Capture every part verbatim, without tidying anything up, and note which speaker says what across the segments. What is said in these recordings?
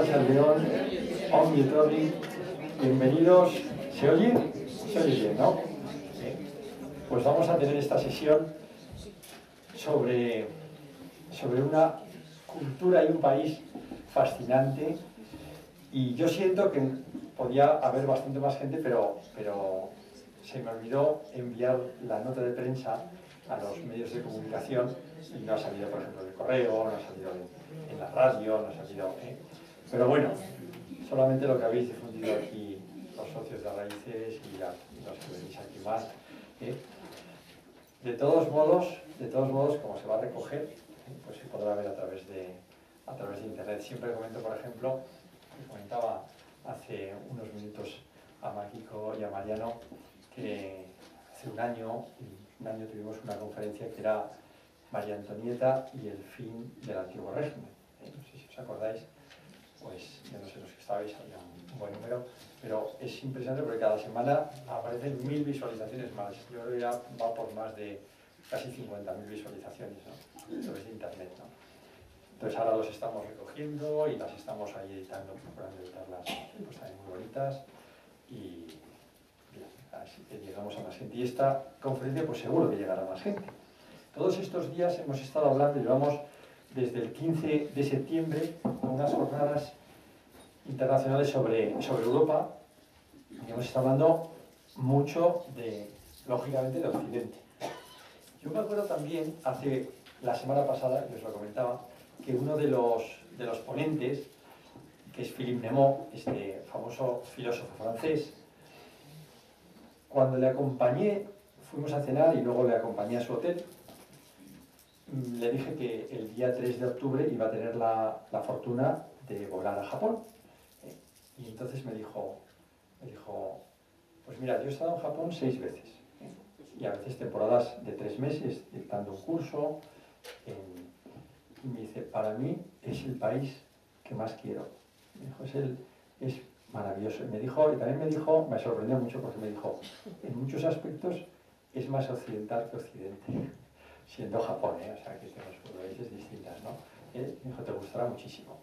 Speaker 1: Arratsalde León, Ongi Etorri, bienvenidos. ¿Se oye? Se oye bien, ¿no? Pues vamos a tener esta sesión sobre, sobre una cultura y un país fascinante, y yo siento que podía haber bastante más gente, pero, pero se me olvidó enviar la nota de prensa a los medios de comunicación y no ha salido, por ejemplo, en el correo, no ha salido en, en la radio, no ha salido... ¿eh? Pero bueno, solamente lo que habéis difundido aquí los socios de Raíces y, la, y los que venís aquí más. ¿eh? De todos modos, de todos modos, como se va a recoger, ¿eh? pues se podrá ver a través de, a través de internet. Siempre comento, por ejemplo, que comentaba hace unos minutos a Máquico y a Mariano, que hace un año, un año tuvimos una conferencia que era María Antonieta y el fin del antiguo régimen. ¿eh? No sé si os acordáis, pues yo no sé los que estabais, había un buen número, pero es impresionante porque cada semana aparecen mil visualizaciones más. Yo creo que ya va por más de casi cincuenta mil visualizaciones, ¿no? A través de internet, ¿no? Entonces ahora los estamos recogiendo y las estamos ahí editando, procurando editarlas pues también muy bonitas, y bien, así que llegamos a más gente. Y esta conferencia pues seguro que llegará más gente. Todos estos días hemos estado hablando, llevamos desde el quince de septiembre con unas jornadas internacionales sobre, sobre Europa, y hemos estado hablando mucho de, lógicamente, de Occidente. Yo me acuerdo también, hace la semana pasada, que os lo comentaba, que uno de los, de los ponentes, que es Philippe Nemo, este famoso filósofo francés, cuando le acompañé, fuimos a cenar y luego le acompañé a su hotel, le dije que el día tres de octubre iba a tener la, la fortuna de volar a Japón. ¿eh? Y entonces me dijo, me dijo, pues mira, yo he estado en Japón seis veces, ¿eh? y a veces temporadas de tres meses dictando un curso. En, y me dice, para mí es el país que más quiero. Me dijo, es, el, es maravilloso. Y me dijo, y también me dijo, me sorprendió mucho porque me dijo, en muchos aspectos es más occidental que occidente. Siendo Japón, ¿eh? O sea, que tenemos países distintas, ¿no? ¿Eh? Me dijo, te gustará muchísimo.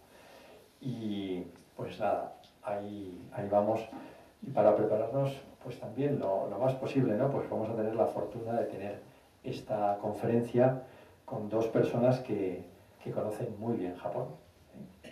Speaker 1: Y pues nada, ahí, ahí vamos. Y para prepararnos, pues también lo, lo más posible, ¿no? Pues vamos a tener la fortuna de tener esta conferencia con dos personas que, que conocen muy bien Japón. ¿eh?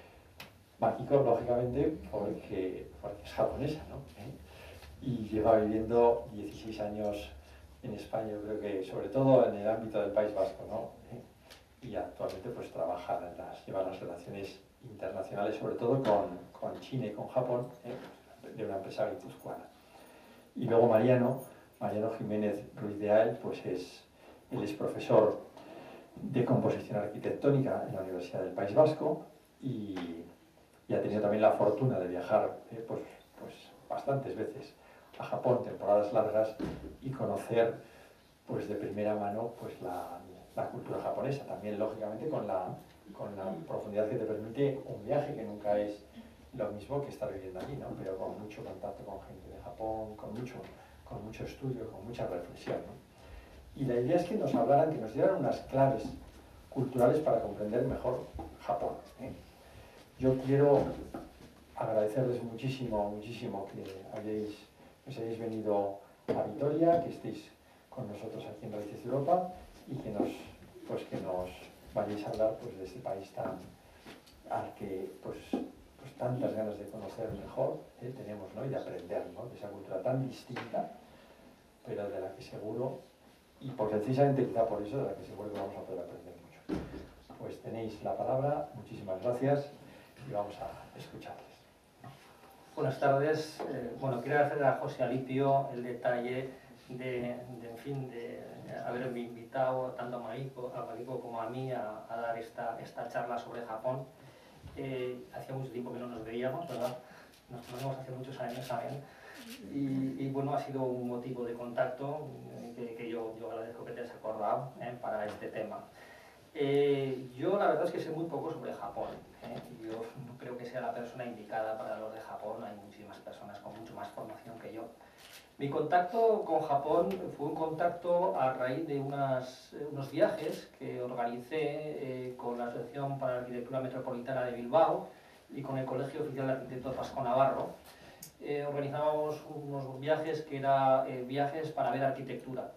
Speaker 1: Makiko, lógicamente, porque, porque es japonesa, ¿no? ¿Eh? Y lleva viviendo dieciséis años en España, yo creo que sobre todo en el ámbito del País Vasco, ¿no? ¿Eh? Y actualmente pues trabaja en las, lleva las relaciones internacionales, sobre todo con, con China y con Japón, ¿eh? de una empresa guipuzcoana. Y luego Mariano, Mariano Jiménez Ruiz de Ael, pues es, él es profesor de composición arquitectónica en la Universidad del País Vasco, y, y ha tenido también la fortuna de viajar ¿eh? pues, pues bastantes veces a Japón, temporadas largas, y conocer pues de primera mano pues la, la cultura japonesa, también lógicamente con la, con la profundidad que te permite un viaje, que nunca es lo mismo que estar viviendo allí, ¿no? Pero con mucho contacto con gente de Japón, con mucho, con mucho estudio, con mucha reflexión, ¿no? Y la idea es que nos hablaran, que nos dieran unas claves culturales para comprender mejor Japón, ¿eh? Yo quiero agradecerles muchísimo, muchísimo que hayáis que os hayáis venido a Vitoria, que estéis con nosotros aquí en Raíces de Europa, y que nos, pues, que nos vayáis a hablar pues, de este país tan, al que pues, pues, tantas ganas de conocer mejor ¿eh? tenemos, ¿no? Y de aprender, ¿no? De esa cultura tan distinta, pero de la que seguro, y precisamente quizá por eso, de la que seguro que vamos a poder aprender mucho. Pues tenéis la palabra, muchísimas gracias, y vamos a escucharles.
Speaker 2: Buenas tardes. Eh, bueno, quiero agradecer a José Alipio el detalle de, de, en fin, de haberme invitado tanto a Mariko, a Mariko como a mí a, a dar esta, esta charla sobre Japón. Eh, hacía mucho tiempo que no nos veíamos, ¿verdad? Nos conocemos hace muchos años también. Y, y bueno, ha sido un motivo de contacto eh, que, que yo, yo agradezco que te hayas acordado eh, para este tema. Eh, yo la verdad es que sé muy poco sobre Japón. ¿eh? Yo no creo que sea la persona indicada para hablar de Japón. Hay muchísimas personas con mucho más formación que yo. Mi contacto con Japón fue un contacto a raíz de unas, unos viajes que organicé eh, con la Asociación para la Arquitectura Metropolitana de Bilbao y con el Colegio Oficial de Arquitectos Vasco Navarro, eh, organizábamos unos viajes que eran eh, viajes para ver arquitectura.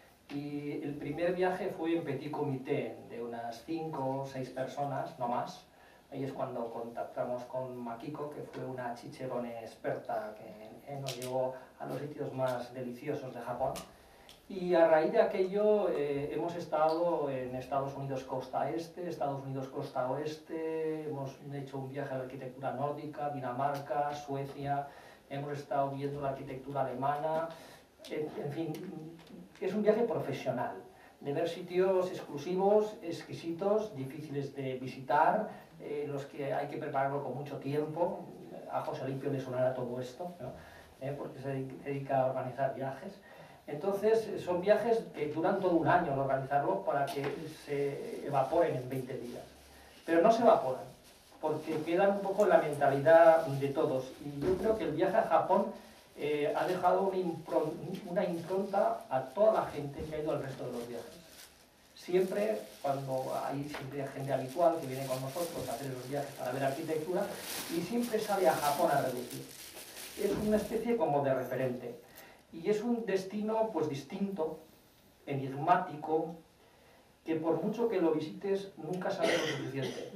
Speaker 2: Y el primer viaje fue en petit comité, de unas cinco o seis personas, no más. Ahí es cuando contactamos con Makiko, que fue una chicherone experta que eh, nos llevó a los sitios más deliciosos de Japón. Y a raíz de aquello eh, hemos estado en Estados Unidos costa este, Estados Unidos costa oeste, hemos hecho un viaje a la arquitectura nórdica, Dinamarca, Suecia, hemos estado viendo la arquitectura alemana, en, en fin, es un viaje profesional, de ver sitios exclusivos, exquisitos, difíciles de visitar, eh, los que hay que prepararlo con mucho tiempo. A José Limpio le sonará todo esto, ¿no? eh, porque se dedica a organizar viajes. Entonces, son viajes que duran todo un año al organizarlo para que se evaporen en veinte días. Pero no se evaporan, porque quedan un poco en la mentalidad de todos. Y yo creo que el viaje a Japón eh, ha dejado una, impron una impronta a toda la gente que ha ido al resto de los viajes. Siempre, cuando hay siempre gente habitual que viene con nosotros a hacer los viajes para ver arquitectura, y siempre sale a Japón a reducir. Es una especie como de referente. Y es un destino pues distinto, enigmático, que por mucho que lo visites nunca sabes lo suficiente.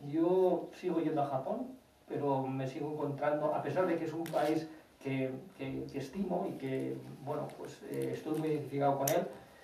Speaker 2: Yo sigo yendo a Japón, pero me sigo encontrando, a pesar de que es un país que, que, que estimo y que, bueno, pues eh, estoy muy identificado con él,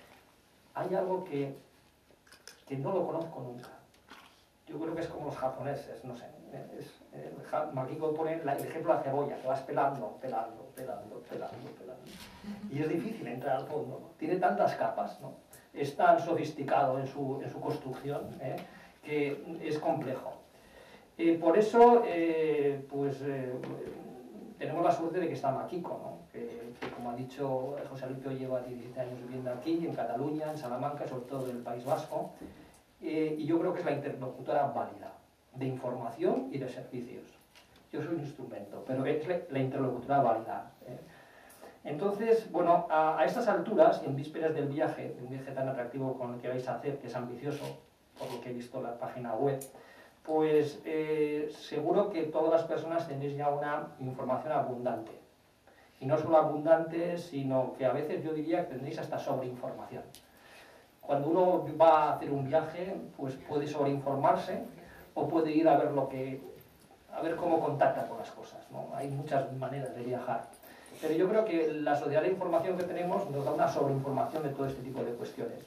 Speaker 2: hay algo que, que no lo conozco nunca. Yo creo que es como los japoneses, no sé. Es, eh, Makiko pone el ejemplo de la cebolla, que vas pelando, pelando, pelando, pelando, pelando. Y es difícil entrar al fondo, ¿no? Tiene tantas capas, ¿no? Es tan sofisticado en su, en su construcción, ¿eh? que es complejo. Eh, por eso, eh, pues, eh, tenemos la suerte de que está Makiko, ¿no? que, que, como ha dicho José Limpio, lleva diecisiete años viviendo aquí, en Cataluña, en Salamanca, sobre todo en el País Vasco, eh, y yo creo que es la interlocutora válida, de información y de servicios. Yo soy un instrumento, pero es la interlocutora válida. ¿eh? Entonces, bueno, a, a estas alturas, en vísperas del viaje, de un viaje tan atractivo como el que vais a hacer, que es ambicioso, por lo que he visto en la página web, pues eh, seguro que todas las personas tenéis ya una información abundante. Y no solo abundante, sino que a veces yo diría que tendréis hasta sobreinformación. Cuando uno va a hacer un viaje, pues puede sobreinformarse o puede ir a ver lo que, a ver cómo contacta con las cosas, ¿no? Hay muchas maneras de viajar. Pero yo creo que la sociedad de información que tenemos nos da una sobreinformación de todo este tipo de cuestiones.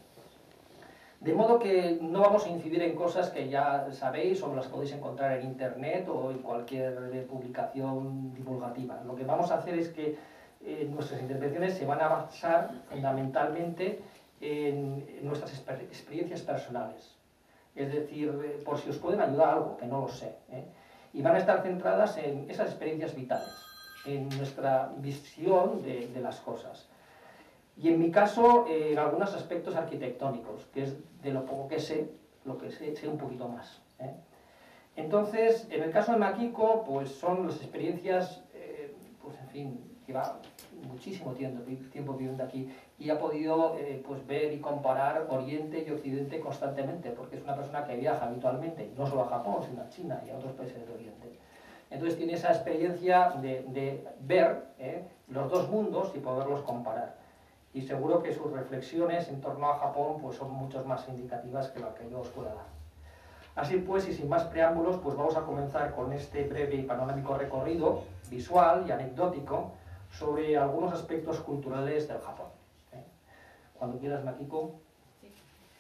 Speaker 2: De modo que no vamos a incidir en cosas que ya sabéis o las podéis encontrar en internet o en cualquier publicación divulgativa. Lo que vamos a hacer es que eh, nuestras intervenciones se van a basar fundamentalmente en, en nuestras exper experiencias personales. Es decir, eh, por si os pueden ayudar algo, que no lo sé. ¿eh? Y van a estar centradas en esas experiencias vitales, en nuestra visión de, de las cosas. Y en mi caso, eh, en algunos aspectos arquitectónicos, que es de lo poco que sé, lo que sé, sé un poquito más. ¿eh? Entonces, en el caso de Makiko, pues son las experiencias, eh, pues en fin, lleva muchísimo tiempo, tiempo viviendo aquí y ha podido eh, pues ver y comparar Oriente y Occidente constantemente, porque es una persona que viaja habitualmente, no solo a Japón, sino a China y a otros países de Oriente. Entonces tiene esa experiencia de, de ver eh, los dos mundos y poderlos comparar. Y seguro que sus reflexiones en torno a Japón pues, son mucho más indicativas que lo que yo os pueda dar. Así pues, y sin más preámbulos, pues vamos a comenzar con este breve y panorámico recorrido visual y anecdótico sobre algunos aspectos culturales del Japón. ¿eh? Cuando quieras, Makiko. Sí.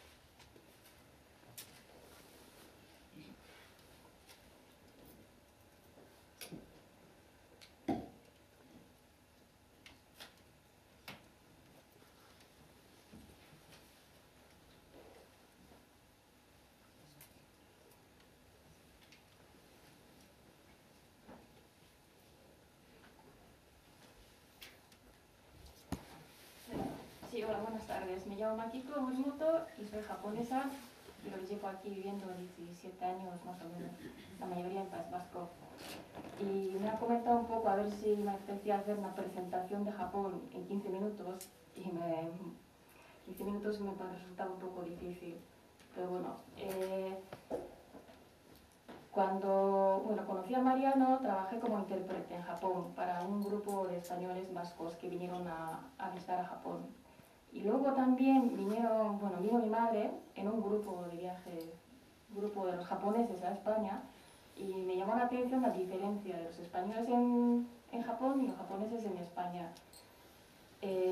Speaker 3: Sí, hola, buenas tardes. Me llamo Makiko Morimoto y soy japonesa, pero llevo aquí viviendo diecisiete años más o menos, la mayoría en País Vasco. Y me ha comentado un poco a ver si me apetecía hacer una presentación de Japón en quince minutos y me, quince minutos me resultaba un poco difícil. Pero bueno, eh, Cuando bueno, conocí a Mariano, trabajé como intérprete en Japón para un grupo de españoles vascos que vinieron a, a visitar a Japón. Y luego también vinieron, bueno, vino mi madre en un grupo de viaje, grupo de los japoneses a España, y me llamó la atención la diferencia de los españoles en, en Japón y los japoneses en España. Eh,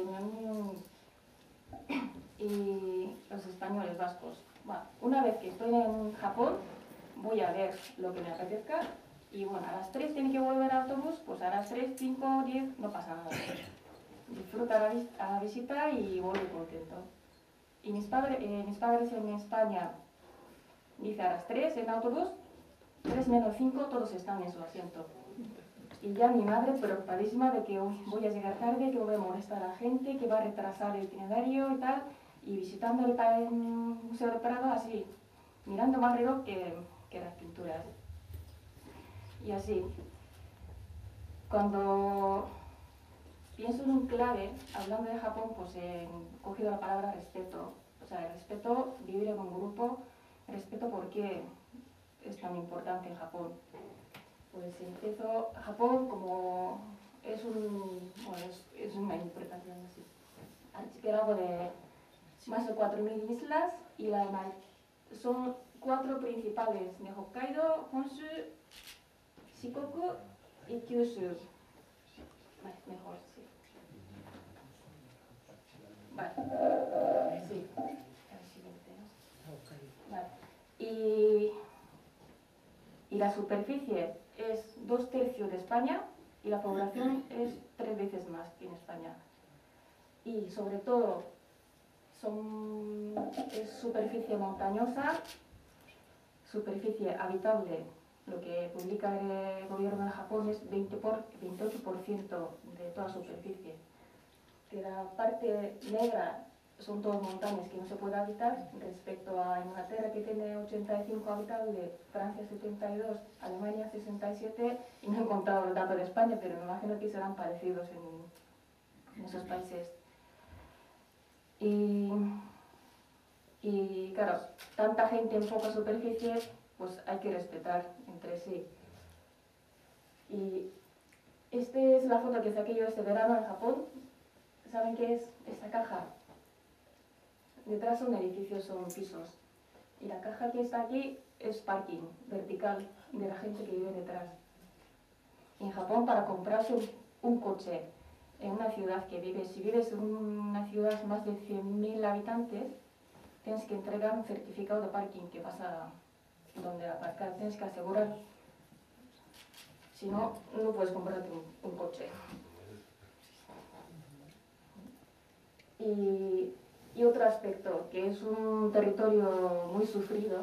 Speaker 3: y los españoles vascos. Bueno, una vez que estoy en Japón, voy a ver lo que me apetezca y bueno, a las tres tiene que volver al autobús, pues a las tres, cinco, diez, no pasa nada. Disfruta la, vis a la visita y vuelvo contento. Y mis, padre, eh, mis padres en España, dice a las tres en autobús, tres menos cinco, todos están en su asiento. Y ya mi madre preocupadísima de que uy, voy a llegar tarde, que voy a molestar a la gente, que va a retrasar el itinerario y tal, y visitando el, el Museo del Prado así, mirando más reloj que, que las pinturas. Y así, cuando pienso en un clave, hablando de Japón, pues he cogido la palabra respeto. O sea, el respeto, vivir en un grupo, respeto por qué es tan importante en Japón. Pues empiezo Japón como es, un, bueno, es, es una interpretación así. Archipiélago de más de cuatro mil islas y la, son cuatro principales de Hokkaido, Honshu, Shikoku y Kyushu. Vale, mejor, sí. Vale. Sí. El siguiente, ¿no? Vale. Y, y la superficie es dos tercios de España y la población es tres veces más que en España. Y sobre todo son, es superficie montañosa, superficie habitable. Lo que publica el gobierno de Japón es veinte por, veintiocho por ciento de toda superficie. Que la parte negra son todas montañas que no se puede habitar, respecto a Inglaterra que tiene ochenta y cinco habitables, Francia setenta y dos, Alemania sesenta y siete, y no he encontrado el dato de España, pero me imagino que serán parecidos en, en esos países. Y, y claro, tanta gente en poca superficie, pues hay que respetar entre sí. Y esta es la foto que saqué yo este verano en Japón. ¿Saben qué es esta caja? Detrás son edificios, son pisos. Y la caja que está aquí es parking vertical de la gente que vive detrás. En Japón, para comprarse un, un coche en una ciudad que vives, si vives en una ciudad más de cien mil habitantes, tienes que entregar un certificado de parking que vas a donde aparcar, tienes que asegurar. Si no, no puedes comprarte un, un coche. Y, y otro aspecto, que es un territorio muy sufrido,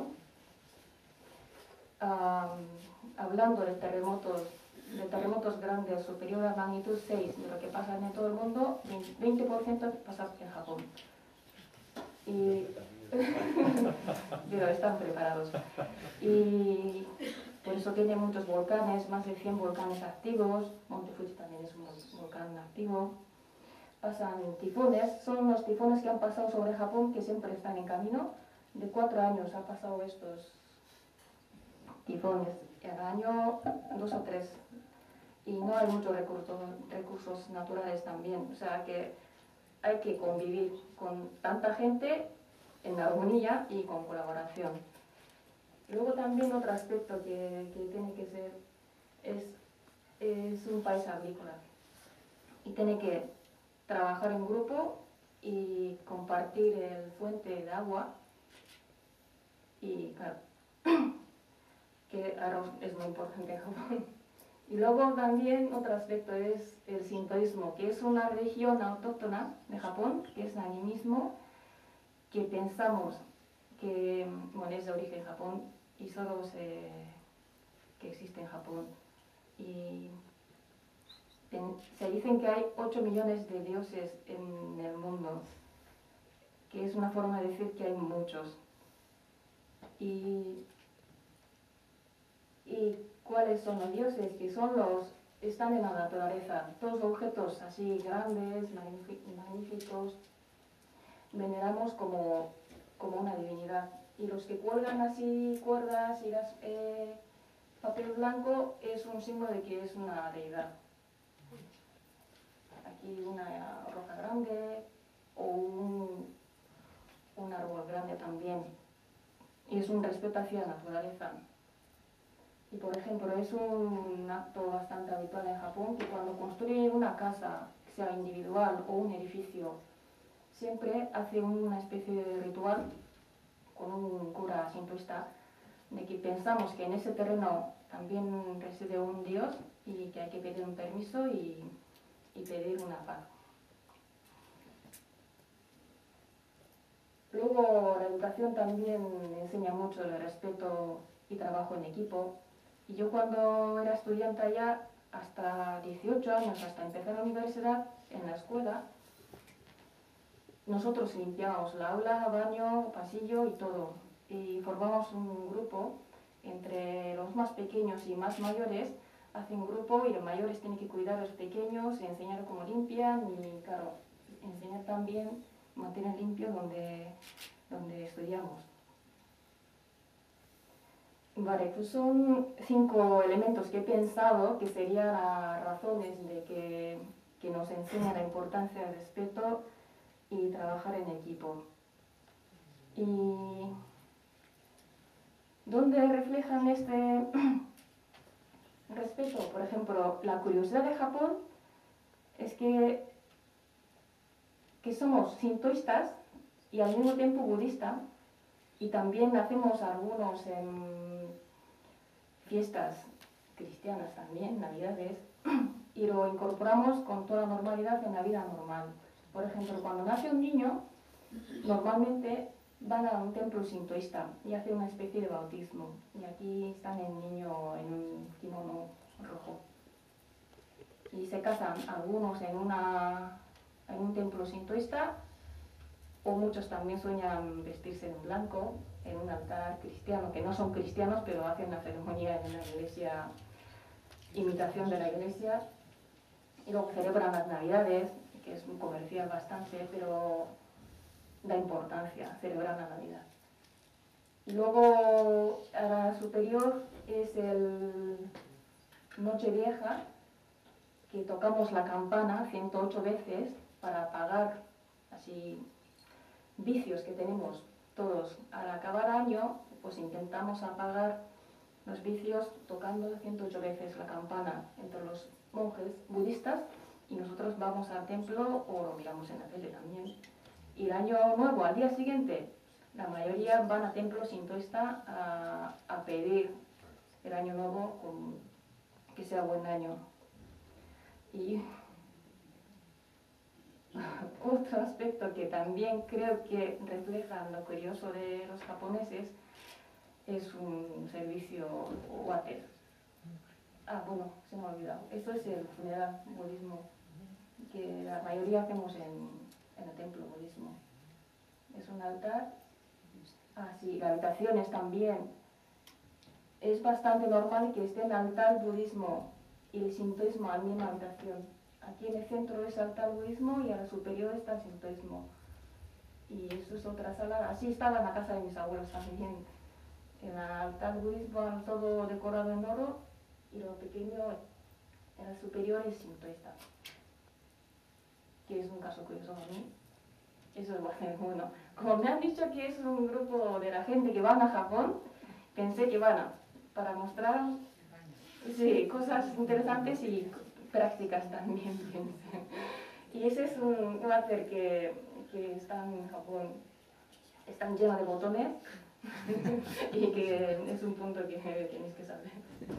Speaker 3: um, hablando de terremotos, de terremotos grandes, superior a magnitud seis, de lo que pasa en todo el mundo, veinte por ciento pasa en Japón. Y pero están preparados. Y por eso tiene muchos volcanes, más de cien volcanes activos. Monte Fuji también es un volcán activo. Pasan tifones, son los tifones que han pasado sobre Japón, que siempre están en camino. De cuatro años han pasado estos tifones, el año dos o tres. Y no hay muchos recursos, recursos naturales también. O sea que hay que convivir con tanta gente en armonía y con colaboración. Luego también otro aspecto que, que tiene que ser es, es un país agrícola y tiene que trabajar en grupo y compartir el fuente de agua y claro, que arroz es muy importante en Japón. Y luego también otro aspecto es el sintoísmo, que es una religión autóctona de Japón, que es animismo, que pensamos que bueno, es de origen Japón y solo se, que existe en Japón. Y se dicen que hay ocho millones de dioses en el mundo, que es una forma de decir que hay muchos. Y, y ¿cuáles son los dioses? Que son los, están en la naturaleza, todos objetos así grandes, magníficos, veneramos como, como una divinidad. Y los que cuelgan así cuerdas y las, eh, papel blanco es un símbolo de que es una deidad. Aquí una roca grande o un, un árbol grande también. Y es un respeto hacia la naturaleza. Y por ejemplo, es un acto bastante habitual en Japón que cuando construyen una casa, sea individual o un edificio, siempre hace una especie de ritual con un cura sintoísta de que pensamos que en ese terreno también reside un dios y que hay que pedir un permiso y, y pedir una paz. Luego la educación también enseña mucho el respeto y trabajo en equipo. Y yo cuando era estudiante allá, hasta dieciocho años, hasta empezar la universidad, en la escuela, nosotros limpiábamos la aula, baño, pasillo y todo. Y formamos un grupo entre los más pequeños y más mayores, hacen un grupo y los mayores tienen que cuidar a los pequeños y enseñar cómo limpian y, claro, enseñar también, mantener limpio donde, donde estudiamos. Vale, pues son cinco elementos que he pensado que serían las razones de que, que nos enseña la importancia del respeto y trabajar en equipo. Y ¿dónde reflejan este respeto? Por ejemplo, la curiosidad de Japón es que, que somos sintoístas y al mismo tiempo budistas, y también hacemos algunos en fiestas cristianas también, navidades, y lo incorporamos con toda normalidad en la vida normal. Por ejemplo, cuando nace un niño, normalmente van a un templo sintoísta y hacen una especie de bautismo. Y aquí están el niño en un kimono rojo. Y se casan algunos en, una, en un templo sintoísta, o muchos también sueñan vestirse en blanco, en un altar cristiano, que no son cristianos, pero hacen la ceremonia en una iglesia, imitación de la iglesia. Y luego celebran las navidades, que es un comercial bastante, pero da importancia, celebrar la Navidad. Y luego, a la superior, es el Nochevieja, que tocamos la campana ciento ocho veces para apagar así vicios que tenemos todos. Al acabar año, pues intentamos apagar los vicios tocando ciento ocho veces la campana entre los monjes budistas, y nosotros vamos al templo o lo miramos en la tele también. Y el año nuevo, al día siguiente, la mayoría van a templo sintoísta a, a pedir el año nuevo con, que sea buen año. Y otro aspecto que también creo que refleja lo curioso de los japoneses es un servicio water. Ah, bueno, se me ha olvidado. Eso es el funeral budismo, que la mayoría hacemos en, en el templo budismo. Es un altar. Ah, sí, las habitaciones también. Es bastante normal que esté el altar budismo y el sintoísmo en la misma habitación. Aquí en el centro es altar budismo y a la superior está el sintoísmo. Y eso es otra sala. Así estaba en la casa de mis abuelos también. En el altar budismo todo decorado en oro y lo pequeño en el superior es sintoísta. Que es un caso curioso a mí. Eso es bueno. Como me han dicho que es un grupo de la gente que van a Japón, pensé que van a, para mostrar sí, cosas interesantes y prácticas también. Y ese es un water que, que está en Japón, están llenos de botones y que es un punto que tenéis que saber.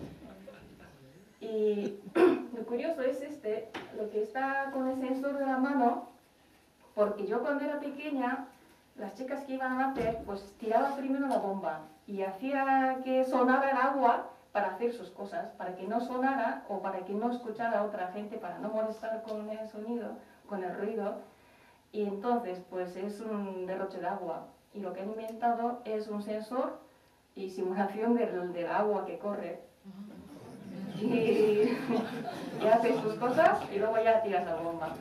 Speaker 3: Y lo curioso es este, lo que está con el sensor de la mano, porque yo cuando era pequeña, las chicas que iban a nacer, pues tiraba primero la bomba y hacía que sonara el agua para hacer sus cosas, para que no sonara o para que no escuchara a otra gente, para no molestar con el sonido, con el ruido. Y entonces, pues es un derroche de agua. Y lo que han inventado es un sensor y simulación del, del agua que corre. Y, y haces tus cosas y luego ya tiras la bomba.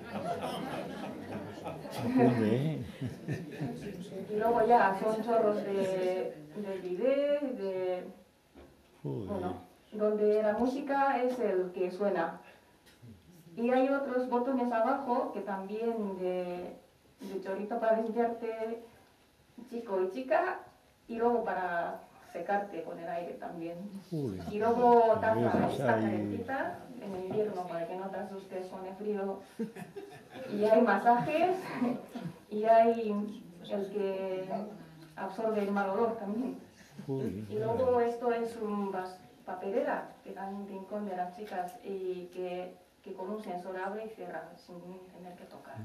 Speaker 3: Y luego ya son chorros de, de bidet, de... Bueno, donde la música es el que suena. Y hay otros botones abajo que también de, de chorrito para limpiarte, chico y chica, y luego para secarte con el aire también. Uy, y luego taza, esta calentita en el invierno para que no te asustes con el frío. Y hay masajes y hay el que absorbe el mal olor también. Uy, y luego esto es un papelera que da un rincón de las chicas y que, que con un sensor abre y cierra sin tener que tocar.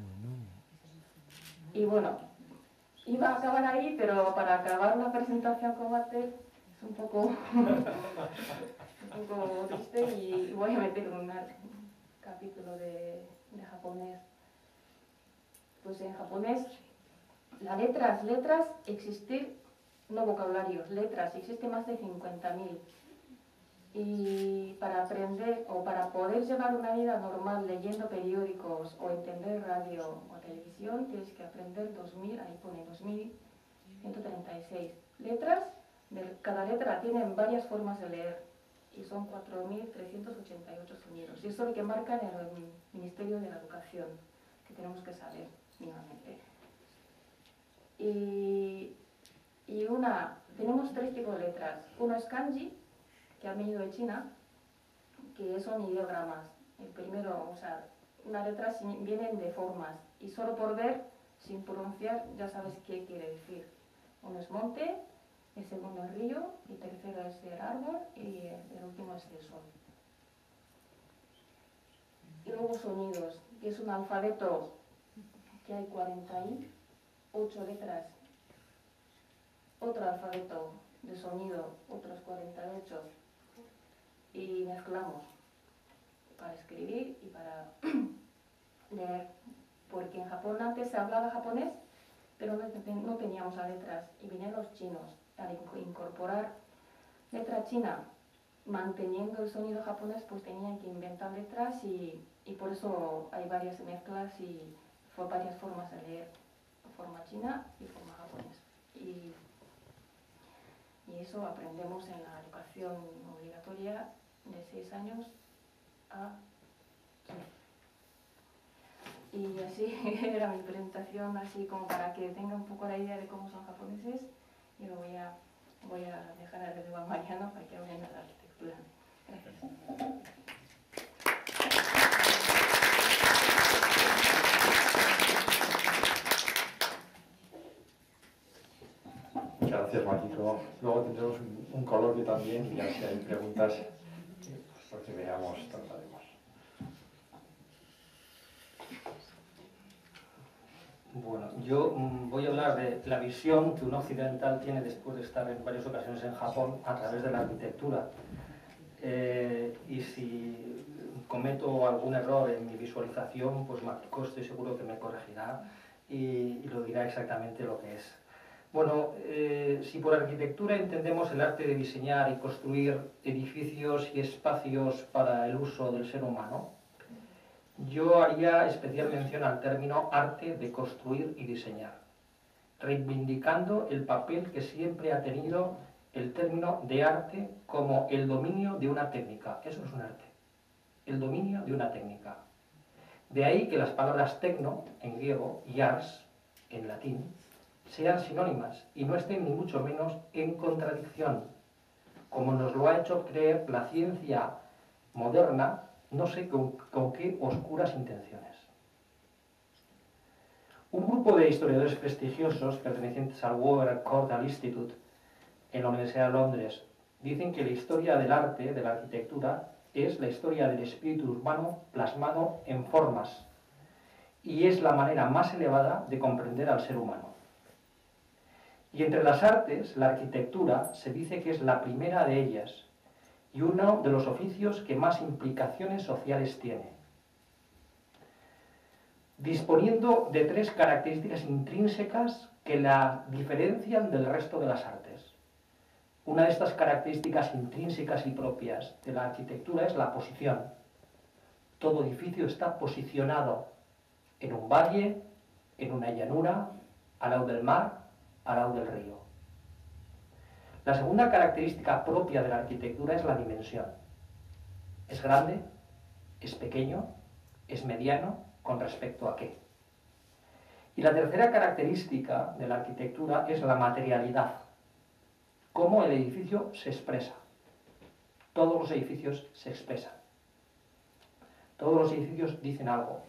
Speaker 3: Y bueno, iba a acabar ahí, pero para acabar la presentación con Mate es un poco, un poco triste y voy a meter un capítulo de, de japonés. Pues en japonés, las letras, letras, existir, no vocabularios, letras, existe más de cincuenta mil. Y para aprender o para poder llevar una vida normal leyendo periódicos o entender radio o televisión, tienes que aprender dos mil, ahí pone dos mil ciento treinta y seis letras. De cada letra tienen varias formas de leer y son cuatro mil trescientos ochenta y ocho sonidos. Y eso es lo que marca en el Ministerio de la Educación, que tenemos que saber mínimamente. Y, y una, tenemos tres tipos de letras. Uno es kanji, que han venido de China, que son ideogramas. El primero, o sea, una letra vienen de formas y solo por ver, sin pronunciar, ya sabes qué quiere decir. Uno es monte, el segundo es río, el tercero es el árbol y el último es el sol. Y luego sonidos, que es un alfabeto que hay cuarenta y ocho letras. Otro alfabeto de sonido, otros cuarenta y ocho. Y mezclamos para escribir y para leer, porque en Japón antes se hablaba japonés, pero no, no teníamos las letras, y venían los chinos al incorporar letra china, manteniendo el sonido japonés, pues tenían que inventar letras y, y por eso hay varias mezclas y fue varias formas de leer, forma china y forma japonés. Y, y eso aprendemos en la educación obligatoria de seis años a quince. Y así era mi presentación, así como para que tenga un poco la idea de cómo son japoneses. Y lo voy a, voy a dejar a relevo a Mariano para que hable de la arquitectura. Gracias.
Speaker 1: Gracias, Maquito. Luego tendremos un, un coloquio también y ya si hay preguntas, pues que veamos, trataremos.
Speaker 2: Bueno, yo mm, voy a hablar de la visión que un occidental tiene después de estar en varias ocasiones en Japón a través de la arquitectura. Eh, y si cometo algún error en mi visualización, pues Maquito estoy seguro que me corregirá y, y lo dirá exactamente lo que es. Bueno, eh, si por arquitectura entendemos el arte de diseñar y construir edificios y espacios para el uso del ser humano, yo haría especial mención al término arte de construir y diseñar, reivindicando el papel que siempre ha tenido el término de arte como el dominio de una técnica. Eso es un arte, el dominio de una técnica. De ahí que las palabras tecno, en griego, y ars, en latín, sean sinónimas y no estén ni mucho menos en contradicción, como nos lo ha hecho creer la ciencia moderna, no sé con, con qué oscuras intenciones. Un grupo de historiadores prestigiosos pertenecientes al World Cordal Institute en la Universidad de Londres dicen que la historia del arte, de la arquitectura, es la historia del espíritu humano plasmado en formas y es la manera más elevada de comprender al ser humano. Y entre las artes, la arquitectura se dice que es la primera de ellas y uno de los oficios que más implicaciones sociales tiene, disponiendo de tres características intrínsecas que la diferencian del resto de las artes. Una de estas características intrínsecas y propias de la arquitectura es la posición. Todo edificio está posicionado en un valle, en una llanura, al lado del mar, al lado del río. La segunda característica propia de la arquitectura es la dimensión. Es grande, es pequeño, es mediano, ¿con respecto a qué? Y la tercera característica de la arquitectura es la materialidad. Cómo el edificio se expresa. Todos los edificios se expresan. Todos los edificios dicen algo.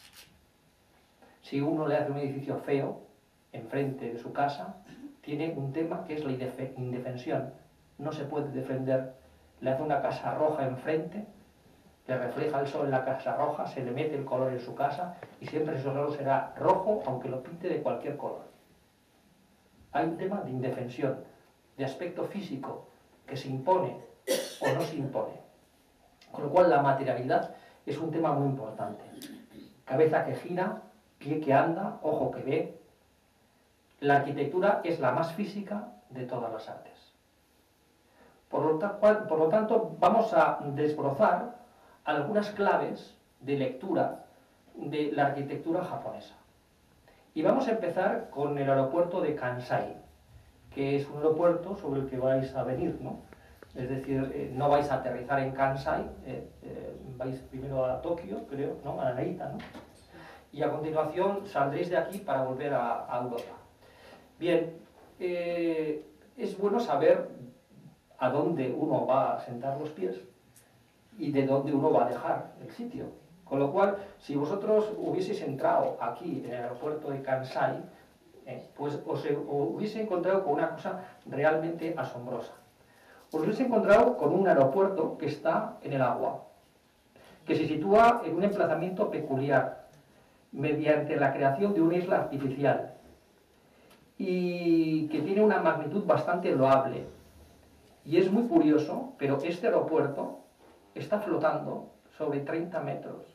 Speaker 2: Si uno le hace un edificio feo enfrente de su casa, tiene un tema que es la indefensión. No se puede defender. Le hace una casa roja enfrente, le refleja el sol en la casa roja, se le mete el color en su casa y siempre ese color será rojo, aunque lo pinte de cualquier color. Hay un tema de indefensión, de aspecto físico, que se impone o no se impone. Con lo cual la materialidad es un tema muy importante. Cabeza que gira, pie que anda, ojo que ve. La arquitectura es la más física de todas las artes. Por lo, cual, por lo tanto, vamos a desbrozar algunas claves de lectura de la arquitectura japonesa. Y vamos a empezar con el aeropuerto de Kansai, que es un aeropuerto sobre el que vais a venir, ¿no? Es decir, eh, no vais a aterrizar en Kansai, eh, eh, vais primero a Tokio, creo, ¿no? A Narita, ¿no? Y a continuación saldréis de aquí para volver a, a Europa. Bien, eh, es bueno saber a dónde uno va a sentar los pies y de dónde uno va a dejar el sitio. Con lo cual, si vosotros hubieseis entrado aquí en el aeropuerto de Kansai, eh, pues os, os hubiese encontrado con una cosa realmente asombrosa. Os hubiese encontrado con un aeropuerto que está en el agua, que se sitúa en un emplazamiento peculiar, mediante la creación de una isla artificial, y que tiene una magnitud bastante loable. Y es muy curioso, pero este aeropuerto está flotando sobre treinta metros.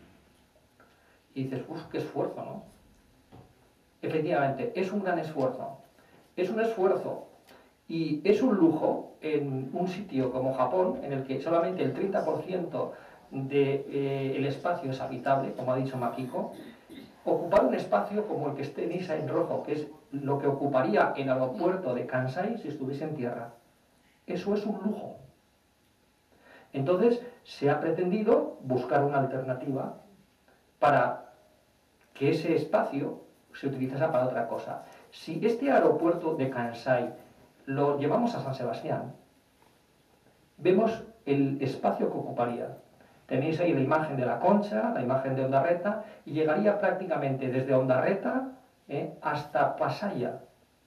Speaker 2: Y dices, uff, qué esfuerzo, ¿no? Efectivamente, es un gran esfuerzo. Es un esfuerzo y es un lujo en un sitio como Japón, en el que solamente el treinta por ciento del de, eh, espacio es habitable, como ha dicho Makiko. Ocupar un espacio como el que tenéis en rojo, que es lo que ocuparía el aeropuerto de Kansai si estuviese en tierra. Eso es un lujo. Entonces, se ha pretendido buscar una alternativa para que ese espacio se utilizase para otra cosa. Si este aeropuerto de Kansai lo llevamos a San Sebastián, vemos el espacio que ocuparía. Tenéis ahí la imagen de la Concha, la imagen de Ondarreta, y llegaría prácticamente desde Ondarreta eh, hasta Pattaya.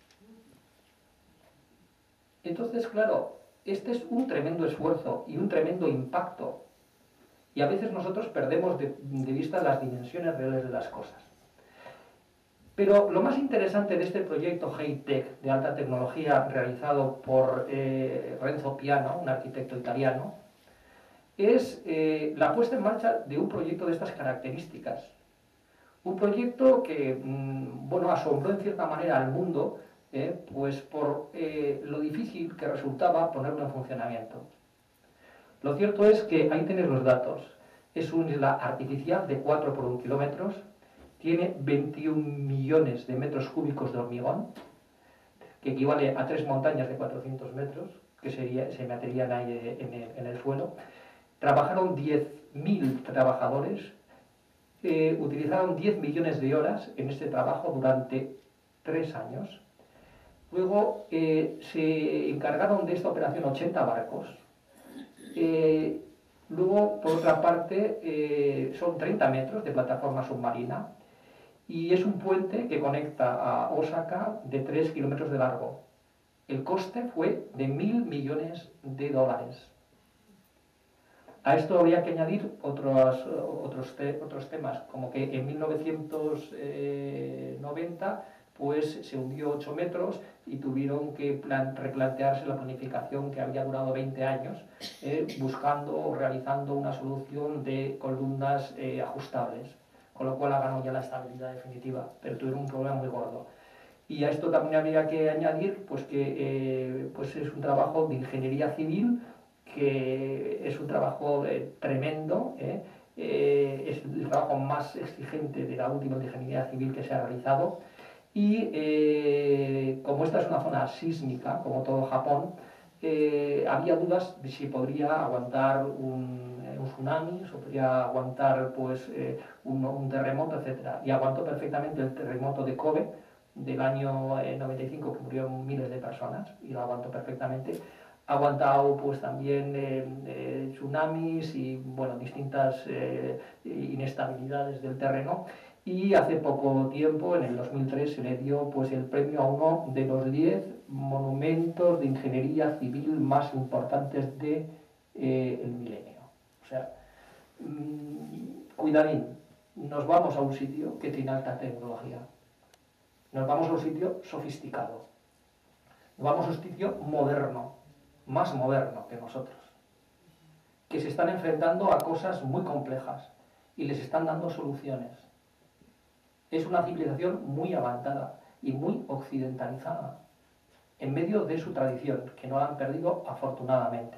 Speaker 2: Entonces, claro, este es un tremendo esfuerzo y un tremendo impacto. Y a veces nosotros perdemos de, de vista las dimensiones reales de las cosas. Pero lo más interesante de este proyecto High-Tech de alta tecnología realizado por eh, Renzo Piano, un arquitecto italiano, es eh, la puesta en marcha de un proyecto de estas características. Un proyecto que, mmm, bueno, asombró en cierta manera al mundo, eh, pues por eh, lo difícil que resultaba ponerlo en funcionamiento. Lo cierto es que ahí tenéis los datos. Es una isla artificial de cuatro por un kilómetros, tiene veintiún millones de metros cúbicos de hormigón, que equivale a tres montañas de cuatrocientos metros, que sería, se meterían ahí en el, en el suelo. Trabajaron diez mil trabajadores, eh, utilizaron diez millones de horas en este trabajo durante tres años. Luego eh, se encargaron de esta operación ochenta barcos. Eh, luego, por otra parte, eh, son treinta metros de plataforma submarina y es un puente que conecta a Osaka de tres kilómetros de largo. El coste fue de mil millones de dólares. A esto habría que añadir otros, otros, te, otros temas, como que en mil novecientos noventa pues, se hundió ocho metros y tuvieron que plan, replantearse la planificación que había durado veinte años, eh, buscando o realizando una solución de columnas eh, ajustables, con lo cual ha ganado ya la estabilidad definitiva, pero tuvieron un problema muy gordo. Y a esto también habría que añadir pues, que eh, pues es un trabajo de ingeniería civil, que es un trabajo eh, tremendo, eh, eh, es el trabajo más exigente de la última ingeniería civil que se ha realizado y eh, como como esta es una zona sísmica, como todo Japón, eh, había dudas de si podría aguantar un, un tsunami, si podría aguantar pues, eh, un, un terremoto, etcétera. Y aguantó perfectamente el terremoto de Kobe del año eh, noventa y cinco, que murieron miles de personas, y lo aguantó perfectamente. Ha aguantado pues, también eh, eh, tsunamis y bueno, distintas eh, inestabilidades del terreno. Y hace poco tiempo, en el dos mil tres, se le dio pues, el premio a uno de los diez monumentos de ingeniería civil más importantes del de, eh, milenio. O sea, mmm, cuidadín, nos vamos a un sitio que tiene alta tecnología, nos vamos a un sitio sofisticado, nos vamos a un sitio moderno, más moderno que nosotros, que se están enfrentando a cosas muy complejas y les están dando soluciones. Es una civilización muy avanzada y muy occidentalizada, en medio de su tradición, que no la han perdido afortunadamente.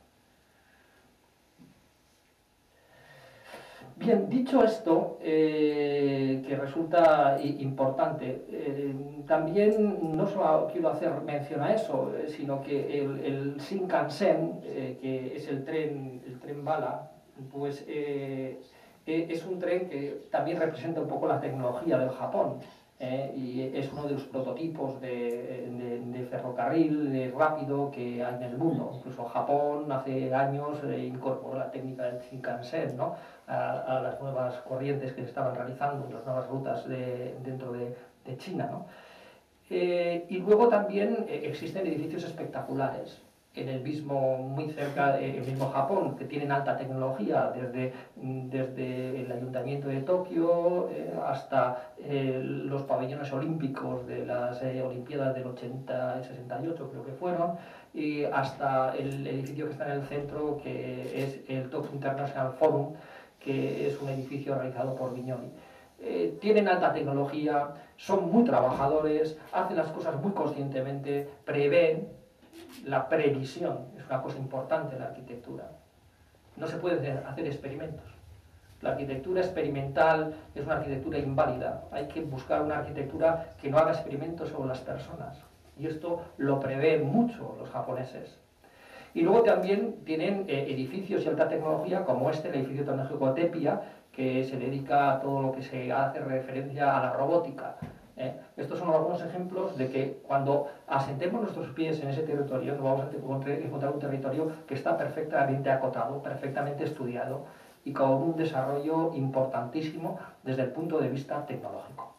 Speaker 2: Bien, dicho esto, eh, que resulta importante, eh, también no solo quiero hacer mención a eso, eh, sino que el, el Shinkansen, eh, que es el tren, el tren bala, pues eh, es un tren que también representa un poco la tecnología del Japón, eh, y es uno de los prototipos de, de, de ferrocarril de rápido que hay en el mundo. Incluso Japón hace años eh, incorporó la técnica del Shinkansen, ¿no? a, a las nuevas corrientes que se estaban realizando, las nuevas rutas de, dentro de, de China, ¿no? Eh, y luego también eh, existen edificios espectaculares en el mismo, muy cerca del mismo Japón, que tienen alta tecnología, desde, desde el Ayuntamiento de Tokio eh, hasta eh, los pabellones olímpicos de las eh, Olimpiadas del ochenta y sesenta y ocho, creo que fueron, y hasta el edificio que está en el centro, que es el Tokyo International Forum, que es un edificio realizado por Viñoli. Eh, tienen alta tecnología, son muy trabajadores, hacen las cosas muy conscientemente, prevén. La previsión es una cosa importante en la arquitectura. No se pueden hacer experimentos. La arquitectura experimental es una arquitectura inválida. Hay que buscar una arquitectura que no haga experimentos sobre las personas. Y esto lo prevén mucho los japoneses. Y luego también tienen eh, edificios y alta tecnología como este, el edificio tecnológico Tepia, que se dedica a todo lo que se hace referencia a la robótica. ¿eh? Estos son algunos ejemplos de que cuando asentemos nuestros pies en ese territorio, nos vamos a encontrar un territorio que está perfectamente acotado, perfectamente estudiado y con un desarrollo importantísimo desde el punto de vista tecnológico.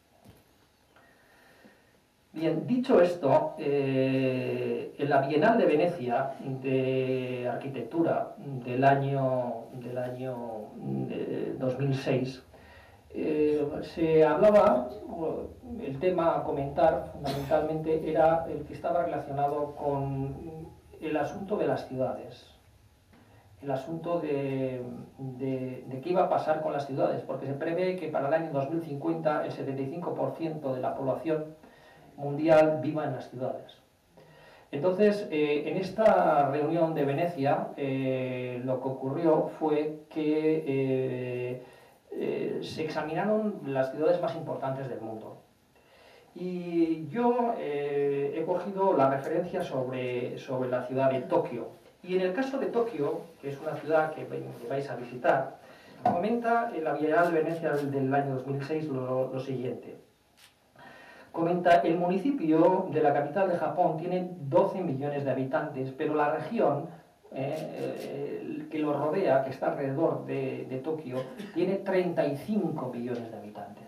Speaker 2: Bien, dicho esto, eh, en la Bienal de Venecia de Arquitectura del año, del año de dos mil seis, eh, se hablaba, el tema a comentar fundamentalmente era el que estaba relacionado con el asunto de las ciudades, el asunto de, de, de qué iba a pasar con las ciudades, porque se prevé que para el año dos mil cincuenta el setenta y cinco por ciento de la población mundial viva en las ciudades. Entonces, eh, en esta reunión de Venecia, eh, lo que ocurrió fue que eh, eh, se examinaron las ciudades más importantes del mundo. Y yo eh, he cogido la referencia sobre, sobre la ciudad de Tokio. Y en el caso de Tokio, que es una ciudad que, que vais a visitar, comenta en la Bienal de Venecia del, del año dos mil seis lo, lo siguiente. Comenta, el municipio de la capital de Japón tiene doce millones de habitantes, pero la región eh, eh, que lo rodea, que está alrededor de, de Tokio, tiene treinta y cinco millones de habitantes.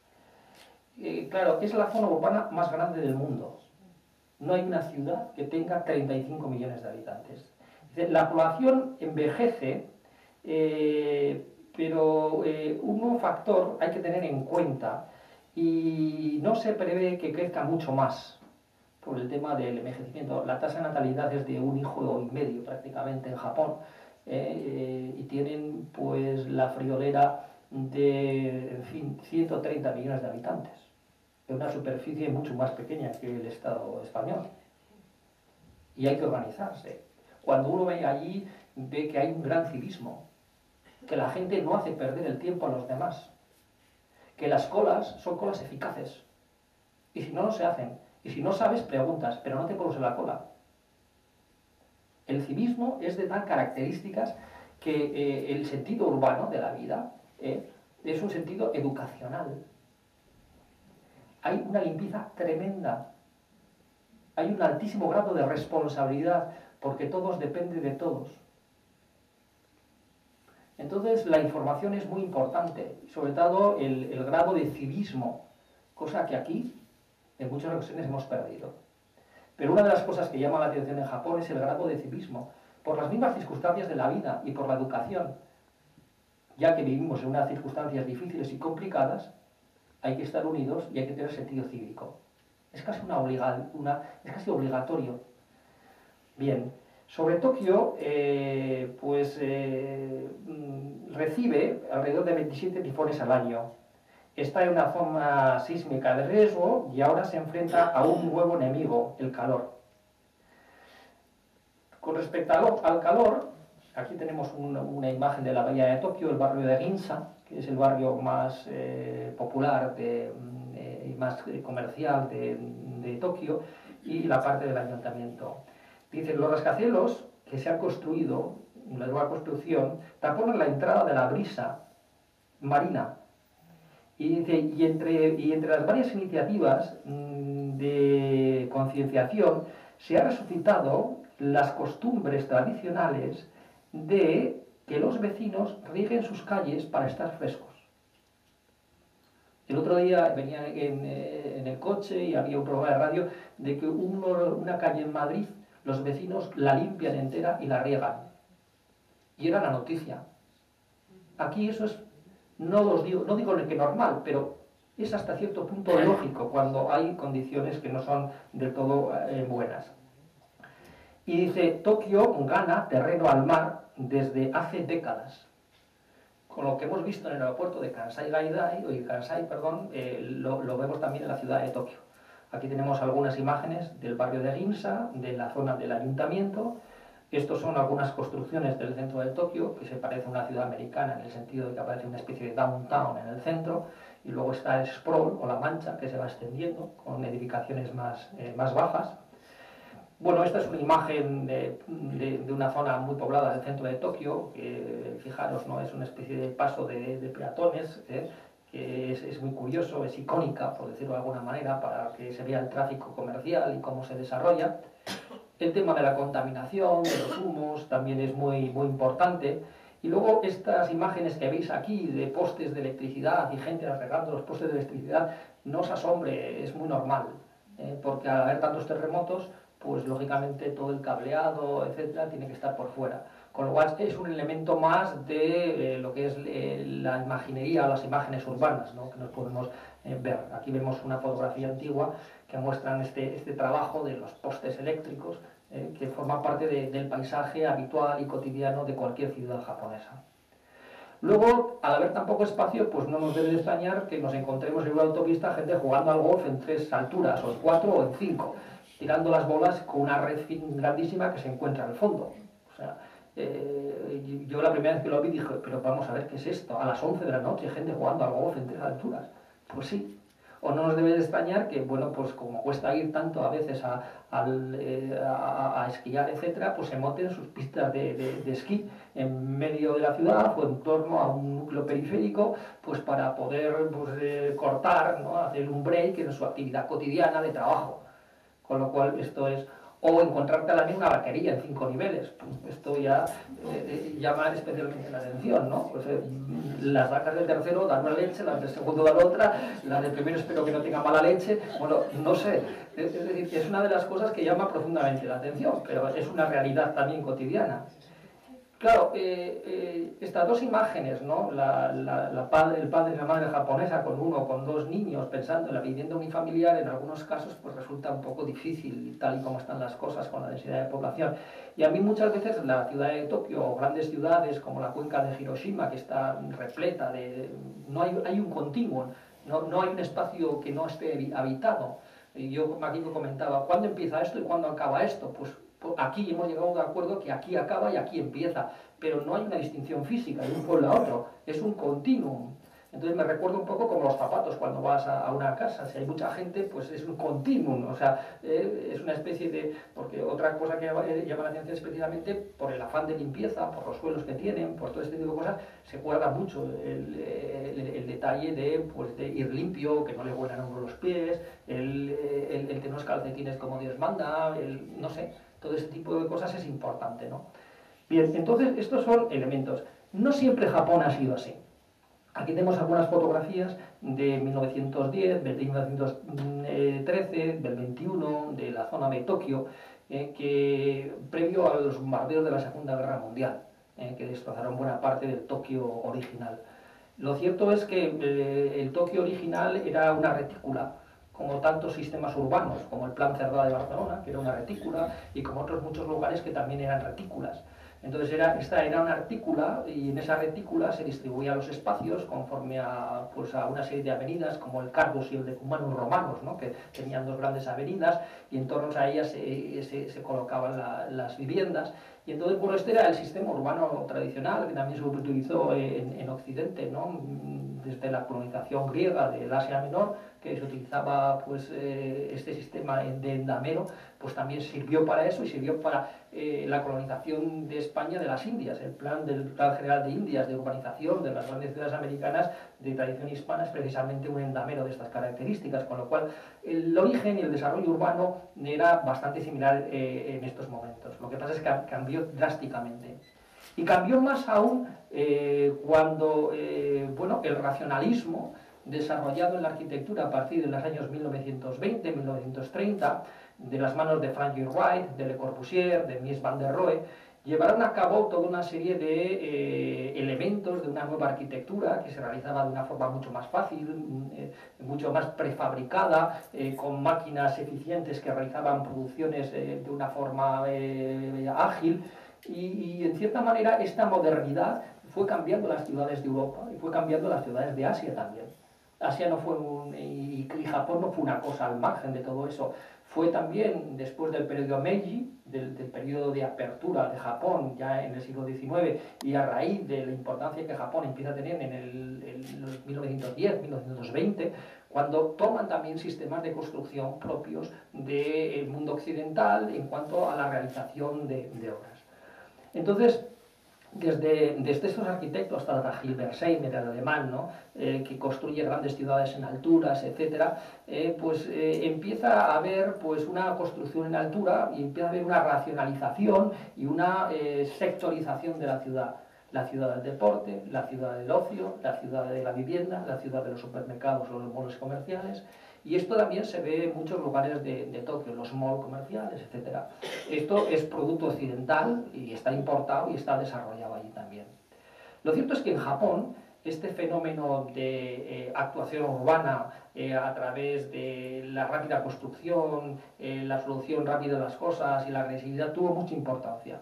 Speaker 2: Eh, claro, es la zona urbana más grande del mundo. No hay una ciudad que tenga treinta y cinco millones de habitantes. La población envejece, eh, pero eh, un factor hay que tener en cuenta, y no se prevé que crezca mucho más por el tema del envejecimiento. La tasa de natalidad es de un hijo y medio prácticamente en Japón, eh, eh, y tienen pues la friolera de, en fin, ciento treinta millones de habitantes, de una superficie mucho más pequeña que el Estado español. Y hay que organizarse. Cuando uno ve allí, ve que hay un gran civismo, que la gente no hace perder el tiempo a los demás, que las colas son colas eficaces, y si no, no se hacen. Y si no sabes, preguntas, pero no te pones en la cola. El civismo es de tan características que eh, el sentido urbano de la vida eh, es un sentido educacional. Hay una limpieza tremenda. Hay un altísimo grado de responsabilidad, porque todos dependen de todos. Entonces, la información es muy importante, sobre todo el, el grado de civismo, cosa que aquí, en muchas ocasiones, hemos perdido. Pero una de las cosas que llama la atención en Japón es el grado de civismo, por las mismas circunstancias de la vida y por la educación. Ya que vivimos en unas circunstancias difíciles y complicadas, hay que estar unidos y hay que tener sentido cívico. Es casi, una obliga, una, es casi obligatorio. Bien, sobre Tokio, eh, pues eh, recibe alrededor de veintisiete tifones al año. Está en una zona sísmica de riesgo y ahora se enfrenta a un nuevo enemigo, el calor. Con respecto al calor, aquí tenemos una, una imagen de la bahía de Tokio, el barrio de Ginza, que es el barrio más eh, popular de, eh, y más comercial de, de Tokio, y la parte del ayuntamiento. Dice, los rascacielos que se han construido, la nueva construcción, taponan la entrada de la brisa marina. Y, dice, y, entre, y entre las varias iniciativas mmm, de concienciación se han resucitado las costumbres tradicionales de que los vecinos rieguen sus calles para estar frescos. El otro día venía en, en el coche y había un programa de radio de que uno, una calle en Madrid, los vecinos la limpian entera y la riegan. Y era la noticia. Aquí eso es, no, os digo, no digo que normal, pero es hasta cierto punto lógico cuando hay condiciones que no son del todo eh, buenas. Y dice, Tokio gana terreno al mar desde hace décadas. Con lo que hemos visto en el aeropuerto de Kansai Gaidai, o Kansai, perdón, eh, lo, lo vemos también en la ciudad de Tokio. Aquí tenemos algunas imágenes del barrio de Ginza, de la zona del ayuntamiento. Estos son algunas construcciones del centro de Tokio, que se parece a una ciudad americana en el sentido de que aparece una especie de downtown en el centro, y luego está el sprawl, o la mancha, que se va extendiendo, con edificaciones más, eh, más bajas. Bueno, esta es una imagen de, de, de una zona muy poblada del centro de Tokio, que fijaros, ¿no? Es una especie de paso de, de peatones, ¿eh? que es, es muy curioso, es icónica, por decirlo de alguna manera, para que se vea el tráfico comercial y cómo se desarrolla. El tema de la contaminación, de los humos, también es muy, muy importante. Y luego estas imágenes que veis aquí de postes de electricidad y gente arreglando los postes de electricidad, no os asombre, es muy normal, ¿eh? porque al haber tantos terremotos, pues lógicamente todo el cableado, etcétera, tiene que estar por fuera. Con lo cual es un elemento más de eh, lo que es eh, la imaginería o las imágenes urbanas, ¿no? que nos podemos eh, ver. Aquí vemos una fotografía antigua que muestran este, este trabajo de los postes eléctricos eh, que forma parte de, del paisaje habitual y cotidiano de cualquier ciudad japonesa. Luego, al haber tan poco espacio, pues no nos debe de extrañar que nos encontremos en una autopista gente jugando al golf en tres alturas, o en cuatro o en cinco, tirando las bolas con una red grandísima que se encuentra al fondo. O sea, eh, yo la primera vez que lo vi dije, pero vamos a ver qué es esto, a las once de la noche, gente jugando al golf en tres alturas. Pues sí. O no nos debe de extrañar que, bueno, pues como cuesta ir tanto a veces a, a, a, a esquiar, etcétera, pues se monten sus pistas de, de, de esquí en medio de la ciudad o en torno a un núcleo periférico, pues para poder pues, eh, cortar, ¿no? hacer un break en su actividad cotidiana de trabajo. Con lo cual esto es, o encontrarte a la misma vaquería en cinco niveles, esto ya eh, llama especialmente la atención, ¿no? Pues, eh, las vacas del tercero dan una leche, las del segundo dan otra, las del primero espero que no tenga mala leche, bueno, no sé, es, es decir, es una de las cosas que llama profundamente la atención, pero es una realidad también cotidiana. Claro, eh, eh, estas dos imágenes, ¿no? la, la, la padre, el padre y la madre japonesa con uno o con dos niños pensando en la vivienda unifamiliar, en algunos casos pues resulta un poco difícil, tal y como están las cosas con la densidad de población. Y a mí muchas veces la ciudad de Tokio o grandes ciudades como la cuenca de Hiroshima, que está repleta de... no hay, hay un continuum, no, no hay un espacio que no esté habitado. Y yo aquí comentaba, ¿cuándo empieza esto y cuándo acaba esto? Pues aquí hemos llegado de acuerdo que aquí acaba y aquí empieza, pero no hay una distinción física de un pueblo a otro, es un continuum. Entonces me recuerdo un poco como los zapatos cuando vas a, a una casa, si hay mucha gente, pues es un continuum, o sea, eh, es una especie de... Porque otra cosa que llama, eh, llama la atención especialmente por el afán de limpieza, por los suelos que tienen, por todo este tipo de cosas, se guarda mucho el, el, el detalle de, pues, de ir limpio, que no le huelan a uno los pies, el, el, el tener los calcetines como Dios manda, el, no sé, todo este tipo de cosas es importante, ¿no? Bien, entonces estos son elementos. No siempre Japón ha sido así. Aquí tenemos algunas fotografías de mil novecientos diez, de mil novecientos trece, del veintiuno, de la zona de Tokio, eh, que previo a los bombardeos de la Segunda Guerra Mundial, eh, que destrozaron buena parte del Tokio original. Lo cierto es que eh, el Tokio original era una retícula, como tantos sistemas urbanos, como el Plan Cerdá de Barcelona, que era una retícula, y como otros muchos lugares que también eran retículas. Entonces era, esta era una retícula y en esa retícula se distribuían los espacios conforme a, pues, a una serie de avenidas como el Cargus y el Decumanus romanos, ¿no? Que tenían dos grandes avenidas y en torno a ellas se, se, se colocaban la, las viviendas. Y entonces, bueno, este era el sistema urbano tradicional que también se utilizó en, en Occidente, ¿no? Desde la colonización griega del Asia Menor, que se utilizaba pues, eh, este sistema de endamero, pues también sirvió para eso y sirvió para eh, la colonización de España de las Indias. El plan del Plan General de Indias de urbanización de las grandes ciudades americanas de tradición hispana es precisamente un endamero de estas características, con lo cual el origen y el desarrollo urbano era bastante similar eh, en estos momentos. Lo que pasa es que cambió drásticamente. Y cambió más aún eh, cuando eh, bueno, el racionalismo desarrollado en la arquitectura a partir de los años mil novecientos veinte, mil novecientos treinta, de las manos de Frank Lloyd Wright, de Le Corbusier, de Mies van der Rohe, llevaron a cabo toda una serie de eh, elementos de una nueva arquitectura que se realizaba de una forma mucho más fácil, eh, mucho más prefabricada, eh, con máquinas eficientes que realizaban producciones eh, de una forma eh, ágil, y, y en cierta manera esta modernidad fue cambiando las ciudades de Europa y fue cambiando las ciudades de Asia también. Asia no fue un, y, y Japón no fue una cosa al margen de todo eso. Fue también, después del periodo Meiji, del, del periodo de apertura de Japón ya en el siglo diecinueve, y a raíz de la importancia que Japón empieza a tener en, el, en los mil novecientos diez, mil novecientos veinte, cuando toman también sistemas de construcción propios del mundo occidental en cuanto a la realización de, de obras. Entonces, Desde, desde estos arquitectos hasta Hilbersheimer, el alemán, ¿no? eh, que construye grandes ciudades en alturas, etcétera, eh, pues eh, empieza a haber pues, una construcción en altura y empieza a haber una racionalización y una eh, sectorización de la ciudad. La ciudad del deporte, la ciudad del ocio, la ciudad de la vivienda, la ciudad de los supermercados o los malls comerciales. Y esto también se ve en muchos lugares de, de Tokio, los malls comerciales, etcétera. Esto es producto occidental y está importado y está desarrollado allí también. Lo cierto es que en Japón este fenómeno de eh, actuación urbana eh, a través de la rápida construcción, eh, la solución rápida de las cosas y la agresividad tuvo mucha importancia.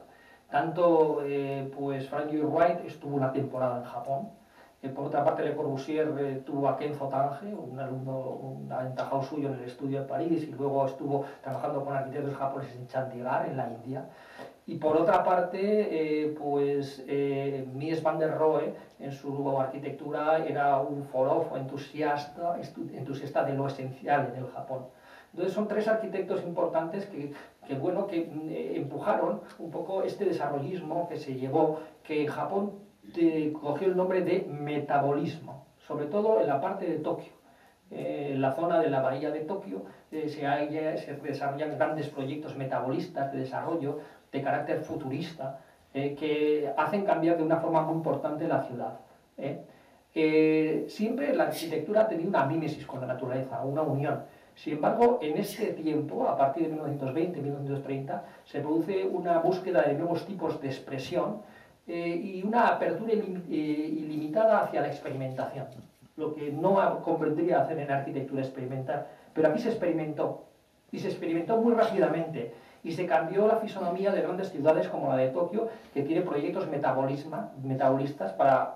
Speaker 2: Tanto eh, pues Frank Lloyd Wright estuvo una temporada en Japón. Eh, por otra parte, Le Corbusier eh, tuvo a Kenzo Tange, un alumno, un aventajado suyo en el estudio de París, y luego estuvo trabajando con arquitectos japoneses en Chandigarh, en la India. Y por otra parte, eh, pues eh, Mies van der Rohe, en su arquitectura, era un forofo entusiasta, entusiasta de lo esencial en el Japón. Entonces son tres arquitectos importantes que, que, bueno, que eh, empujaron un poco este desarrollismo que se llevó, que en Japón te cogió el nombre de metabolismo, sobre todo en la parte de Tokio. Eh, en la zona de la bahía de Tokio eh, se, hay, se desarrollan grandes proyectos metabolistas de desarrollo de carácter futurista eh, que hacen cambiar de una forma muy importante la ciudad. ¿eh? Eh, siempre la arquitectura ha tenido una mímesis con la naturaleza, una unión. Sin embargo, en ese tiempo, a partir de mil novecientos veinte, mil novecientos treinta, se produce una búsqueda de nuevos tipos de expresión eh, y una apertura ilim eh, ilimitada hacia la experimentación, lo que no convendría hacer en arquitectura experimental. Pero aquí se experimentó, y se experimentó muy rápidamente, y se cambió la fisonomía de grandes ciudades como la de Tokio, que tiene proyectos metabolistas para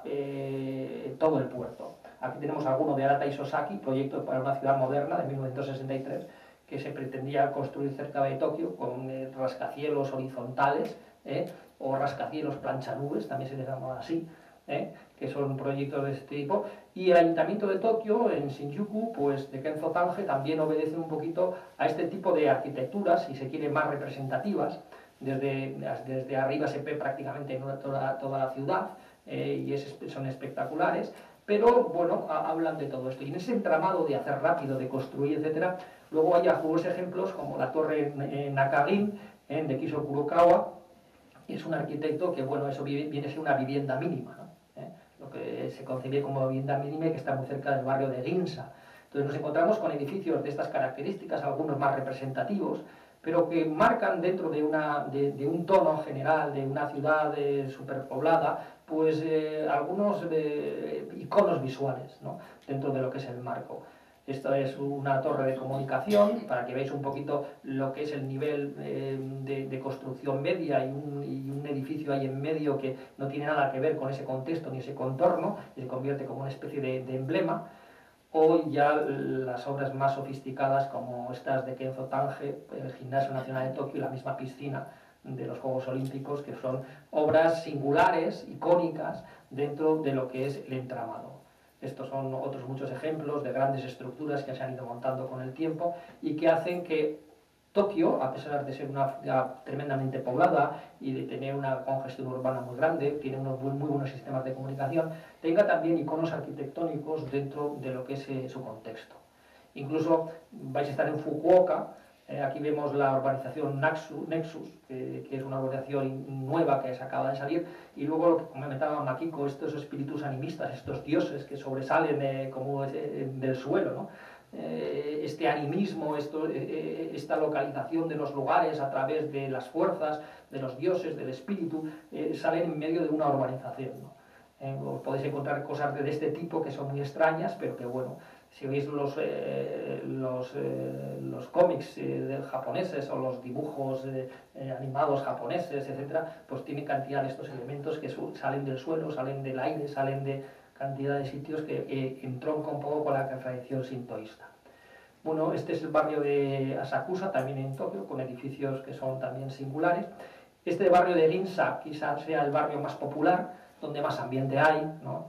Speaker 2: eh, todo el puerto. Aquí tenemos alguno de Arata Isozaki, proyecto para una ciudad moderna de mil novecientos sesenta y tres, que se pretendía construir cerca de Tokio con eh, rascacielos horizontales, eh, o rascacielos planchanubes, también se les llama así, ¿eh? que son proyectos de este tipo, y el Ayuntamiento de Tokio, en Shinjuku, pues de Kenzo Tange, también obedece un poquito a este tipo de arquitecturas, si se quiere, más representativas. Desde, desde arriba se ve prácticamente toda, toda la ciudad, eh, y es, son espectaculares, pero bueno, a, hablan de todo esto. Y en ese entramado de hacer rápido, de construir, etcétera, luego hay algunos ejemplos como la torre Nakagin, eh, de Kiso Kurokawa. Es un arquitecto que, bueno, eso viene a ser una vivienda mínima, ¿no? ¿Eh? Lo que se concibe como vivienda mínima y que está muy cerca del barrio de Ginza. Entonces nos encontramos con edificios de estas características, algunos más representativos, pero que marcan dentro de, una, de, de un tono general de una ciudad eh, superpoblada, pues eh, algunos eh, iconos visuales, ¿no? Dentro de lo que es el marco. Esto es una torre de comunicación, para que veáis un poquito lo que es el nivel eh, de, de construcción media, y un, y un edificio ahí en medio que no tiene nada que ver con ese contexto ni ese contorno, y se convierte como una especie de, de emblema. O ya las obras más sofisticadas como estas de Kenzo Tange, el Gimnasio Nacional de Tokio y la misma piscina de los Juegos Olímpicos, que son obras singulares, icónicas, dentro de lo que es el entramado. Estos son otros muchos ejemplos de grandes estructuras que se han ido montando con el tiempo y que hacen que Tokio, a pesar de ser una ciudad tremendamente poblada y de tener una congestión urbana muy grande, tiene unos muy, muy buenos sistemas de comunicación, tenga también iconos arquitectónicos dentro de lo que es eh, su contexto. Incluso vais a estar en Fukuoka, eh, aquí vemos la urbanización Naxu, Nexus, eh, que es una urbanización nueva que se acaba de salir, y luego lo que comentaba Makiko, estos espíritus animistas, estos dioses que sobresalen eh, como eh, del suelo, ¿no? Eh, este animismo, esto, eh, esta localización de los lugares a través de las fuerzas, de los dioses, del espíritu, eh, salen en medio de una urbanización, ¿no? Eh, podéis encontrar cosas de este tipo que son muy extrañas, pero que bueno, si veis los, eh, los, eh, los cómics eh, japoneses o los dibujos eh, eh, animados japoneses, etcétera, pues tienen cantidad de estos elementos que salen del suelo, salen del aire, salen de cantidad de sitios que eh, entroncan un poco con la tradición sintoísta. Bueno, este es el barrio de Asakusa, también en Tokio, con edificios que son también singulares. Este barrio de Ginza quizás sea el barrio más popular, donde más ambiente hay, ¿no?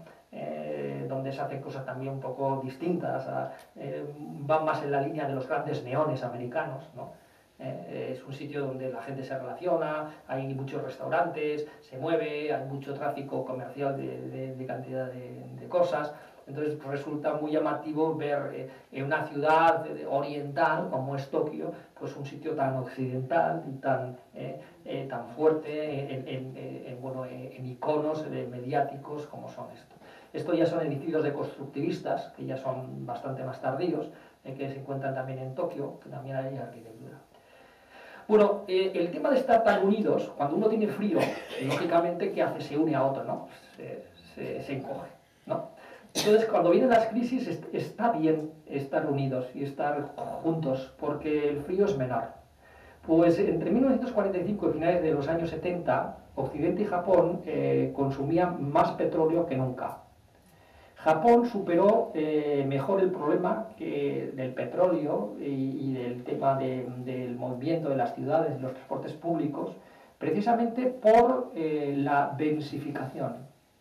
Speaker 2: Eh, donde se hacen cosas también un poco distintas, a, eh, van más en la línea de los grandes neones americanos, ¿no? Eh, es un sitio donde la gente se relaciona, hay muchos restaurantes, se mueve, hay mucho tráfico comercial de, de, de cantidad de, de cosas. Entonces pues, resulta muy llamativo ver eh, en una ciudad oriental como es Tokio, pues un sitio tan occidental y tan, eh, eh, tan fuerte en, en, en, bueno, en iconos mediáticos como son estos. Estos ya son edificios de constructivistas, que ya son bastante más tardíos, eh, que se encuentran también en Tokio, que también hay arquitectura. Bueno, eh, el tema de estar tan unidos, cuando uno tiene frío, lógicamente, ¿qué hace? Se une a otro, ¿no? Se, se, se encoge, ¿no? Entonces, cuando vienen las crisis, est está bien estar unidos y estar juntos, porque el frío es menor. Pues entre mil novecientos cuarenta y cinco y finales de los años setenta, Occidente y Japón eh, consumían más petróleo que nunca. Japón superó eh, mejor el problema que del petróleo y, y del tema de, del movimiento de las ciudades, de los transportes públicos, precisamente por eh, la densificación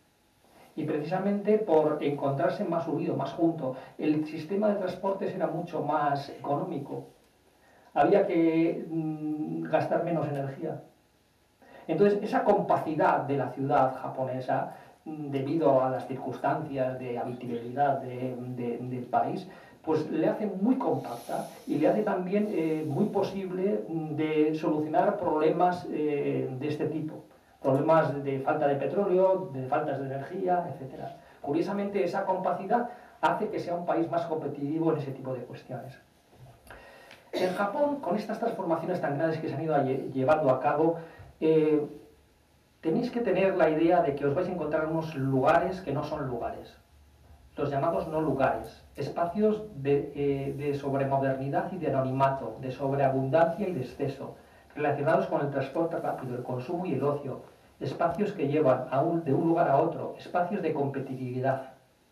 Speaker 2: y precisamente por encontrarse más unido, más junto. El sistema de transportes era mucho más económico, había que mmm, gastar menos energía. Entonces, esa compacidad de la ciudad japonesa, debido a las circunstancias de habitabilidad de, de, del país, pues le hace muy compacta y le hace también eh, muy posible de solucionar problemas eh, de este tipo, problemas de falta de petróleo, de faltas de energía, etcétera. Curiosamente, esa compacidad hace que sea un país más competitivo en ese tipo de cuestiones. En Japón, con estas transformaciones tan grandes que se han ido llevando a cabo, eh, tenéis que tener la idea de que os vais a encontrar unos lugares que no son lugares, los llamados no lugares, espacios de, eh, de sobremodernidad y de anonimato, de sobreabundancia y de exceso, relacionados con el transporte rápido, el consumo y el ocio, espacios que llevan a un, de un lugar a otro, espacios de competitividad.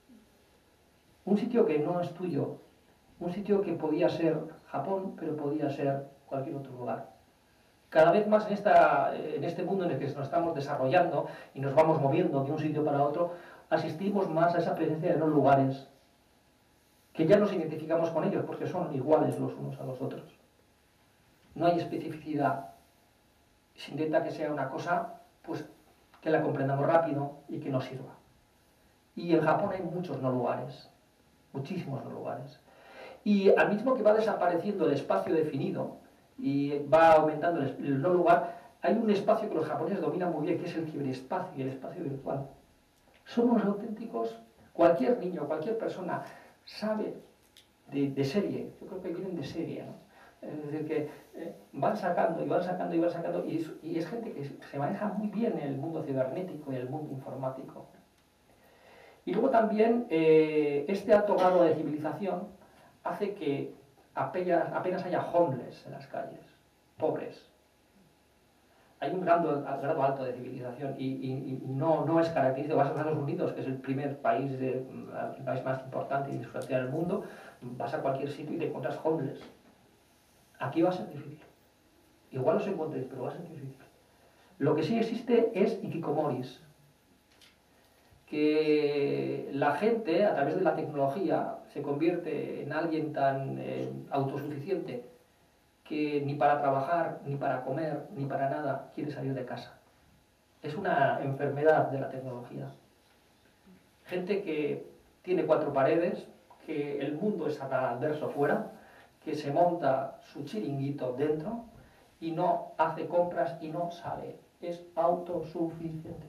Speaker 2: Un sitio que no es tuyo, un sitio que podía ser Japón, pero podía ser cualquier otro lugar. Cada vez más en, esta, en este mundo en el que nos estamos desarrollando y nos vamos moviendo de un sitio para otro, asistimos más a esa presencia de los lugares, que ya nos identificamos con ellos porque son iguales los unos a los otros. No hay especificidad. Se intenta que sea una cosa pues, que la comprendamos rápido y que nos sirva. Y en Japón hay muchos no lugares, muchísimos no lugares. Y al mismo que va desapareciendo el espacio definido y va aumentando el, el no lugar, hay un espacio que los japoneses dominan muy bien, que es el ciberespacio y el espacio virtual. Somos auténticos, cualquier niño, cualquier persona sabe de, de serie, yo creo que vienen de serie, ¿no? Es decir, que eh, van sacando y van sacando y van sacando, y es, y es gente que se maneja muy bien en el mundo cibernético y el mundo informático. Y luego también eh, este alto grado de civilización hace que apenas, apenas haya homeless en las calles, pobres. Hay un grado, grado alto de civilización y, y, y no, no es característico. Vas a Estados Unidos, que es el primer país, de, el país más importante y disfrutante del mundo, vas a cualquier sitio y te encuentras homeless. Aquí va a ser difícil. Igual los encontréis, pero va a ser difícil. Lo que sí existe es ikikomoris, que la gente, a través de la tecnología, se convierte en alguien tan eh, autosuficiente que ni para trabajar, ni para comer, ni para nada quiere salir de casa. Es una enfermedad de la tecnología. Gente que tiene cuatro paredes, que el mundo es adverso fuera, que se monta su chiringuito dentro y no hace compras y no sale. Es autosuficiente.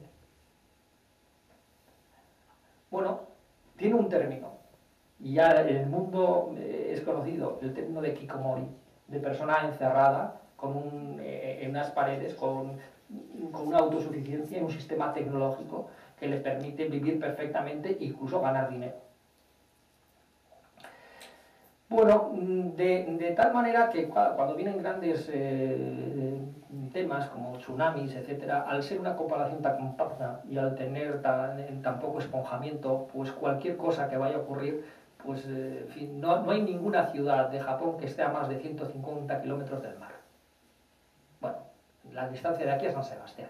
Speaker 2: Bueno, tiene un término. Y ya en el mundo es conocido, el término de kikomori, de persona encerrada con un, eh, en unas paredes, con, con una autosuficiencia y un sistema tecnológico que le permite vivir perfectamente e incluso ganar dinero. Bueno, de, de tal manera que cuando vienen grandes eh, temas como tsunamis, etcétera, al ser una comparación tan compacta y al tener tan, tan poco esponjamiento, pues cualquier cosa que vaya a ocurrir, pues eh, en fin, no, no hay ninguna ciudad de Japón que esté a más de ciento cincuenta kilómetros del mar. Bueno, la distancia de aquí a San Sebastián,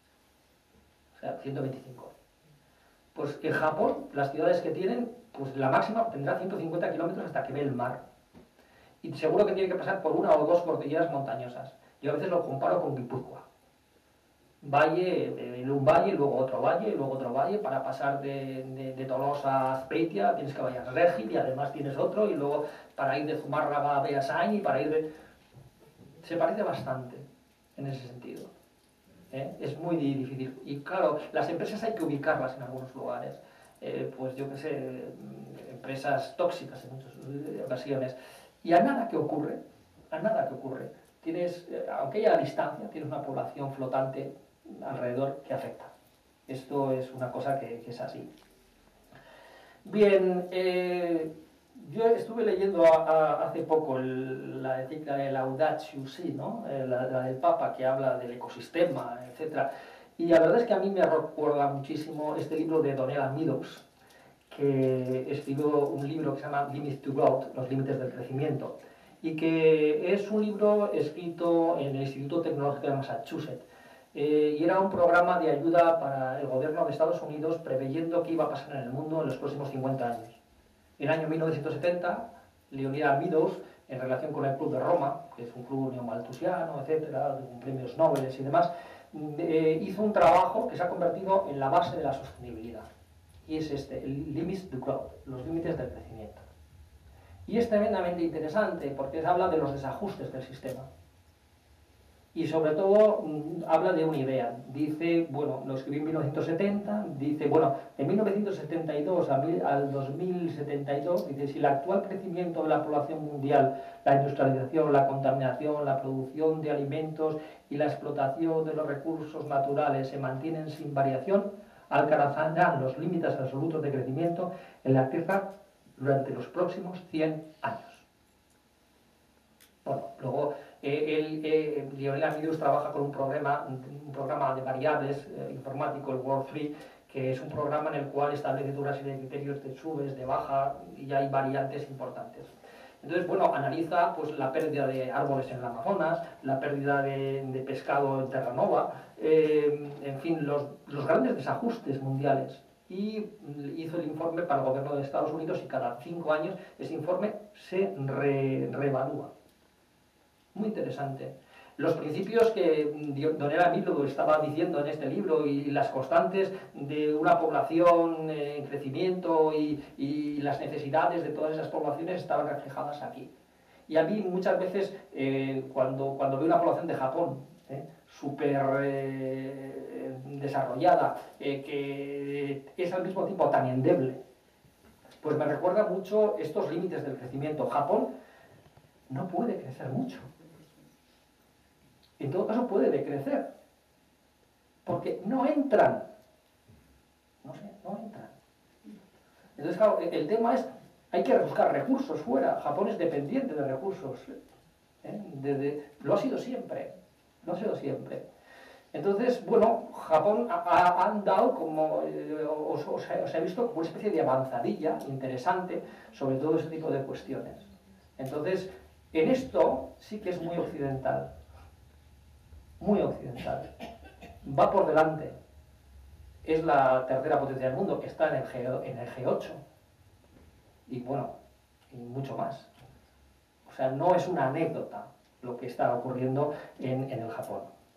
Speaker 2: o sea, ciento veinticinco. Pues en Japón, las ciudades que tienen, pues la máxima tendrá ciento cincuenta kilómetros hasta que ve el mar. Y seguro que tiene que pasar por una o dos cordilleras montañosas. Yo a veces lo comparo con Guipúzcoa. Valle, en un valle, luego otro valle, luego otro valle, para pasar de, de, de Tolosa a Azpeitia tienes que vayas a Regil y además tienes otro, y luego para ir de Zumárraga a Beasain y para ir de... Se parece bastante en ese sentido. ¿Eh? Es muy difícil. Y claro, las empresas hay que ubicarlas en algunos lugares. Eh, pues yo qué sé, empresas tóxicas en muchas ocasiones. Y a nada que ocurre, a nada que ocurre, tienes, eh, aunque haya a distancia, tienes una población flotante alrededor que afecta. Esto es una cosa que, que es así. Bien, eh, yo estuve leyendo a, a, hace poco el, la encíclica de Laudatio Si, ¿no? Eh, la, la del Papa, que habla del ecosistema, etcétera. Y la verdad es que a mí me recuerda muchísimo este libro de Donella Meadows, que escribió un libro que se llama Limits to Growth, los límites del crecimiento, y que es un libro escrito en el Instituto Tecnológico de Massachusetts. Eh, y era un programa de ayuda para el gobierno de Estados Unidos preveyendo qué iba a pasar en el mundo en los próximos cincuenta años. En el año mil novecientos setenta, Leonida Meadows, en relación con el Club de Roma, que es un club neomalthusiano, etcétera, con premios Nobel y demás, eh, hizo un trabajo que se ha convertido en la base de la sostenibilidad. Y es este, el Limits to Growth, los límites del crecimiento. Y es tremendamente interesante porque habla de los desajustes del sistema. Y sobre todo mmm, habla de una idea. Dice, bueno, lo escribí en mil novecientos setenta, dice, bueno, en mil novecientos setenta y dos a mil, al dos mil setenta y dos, dice, si el actual crecimiento de la población mundial, la industrialización, la contaminación, la producción de alimentos y la explotación de los recursos naturales se mantienen sin variación, alcanzarán los límites absolutos de crecimiento en la Tierra durante los próximos cien años. Bueno, luego eh, el, eh, Leonella Meadows trabaja con un programa, un programa de variables eh, informático, el World Free, que es un programa en el cual establece una serie de criterios de subes, de baja, y hay variantes importantes. Entonces, bueno, analiza pues, la pérdida de árboles en el Amazonas, la pérdida de, de pescado en Terranova, eh, en fin, los, los grandes desajustes mundiales. Y hizo el informe para el gobierno de Estados Unidos y cada cinco años ese informe se re, reevalúa. Muy interesante. Los principios que don Eramilo estaba diciendo en este libro y las constantes de una población en crecimiento y, y las necesidades de todas esas poblaciones estaban reflejadas aquí. Y a mí muchas veces, eh, cuando, cuando veo una población de Japón, eh, súper eh, desarrollada, eh, que es al mismo tiempo tan endeble, pues me recuerda mucho estos límites del crecimiento. Japón no puede crecer mucho. En todo caso puede decrecer, porque no entran, no sé, no entran. Entonces, claro, el tema es, hay que buscar recursos fuera. Japón es dependiente de recursos, ¿eh? Desde, lo ha sido siempre, lo ha sido siempre. Entonces, bueno, Japón ha, ha andado como, eh, os, os, os he visto como una especie de avanzadilla interesante sobre todo ese tipo de cuestiones. Entonces, en esto sí que es muy occidental. Muy occidental. Va por delante. Es la tercera potencia del mundo, que está en el, G, en el G ocho. Y bueno, y mucho más. O sea, no es una anécdota lo que está ocurriendo en, en el Japón.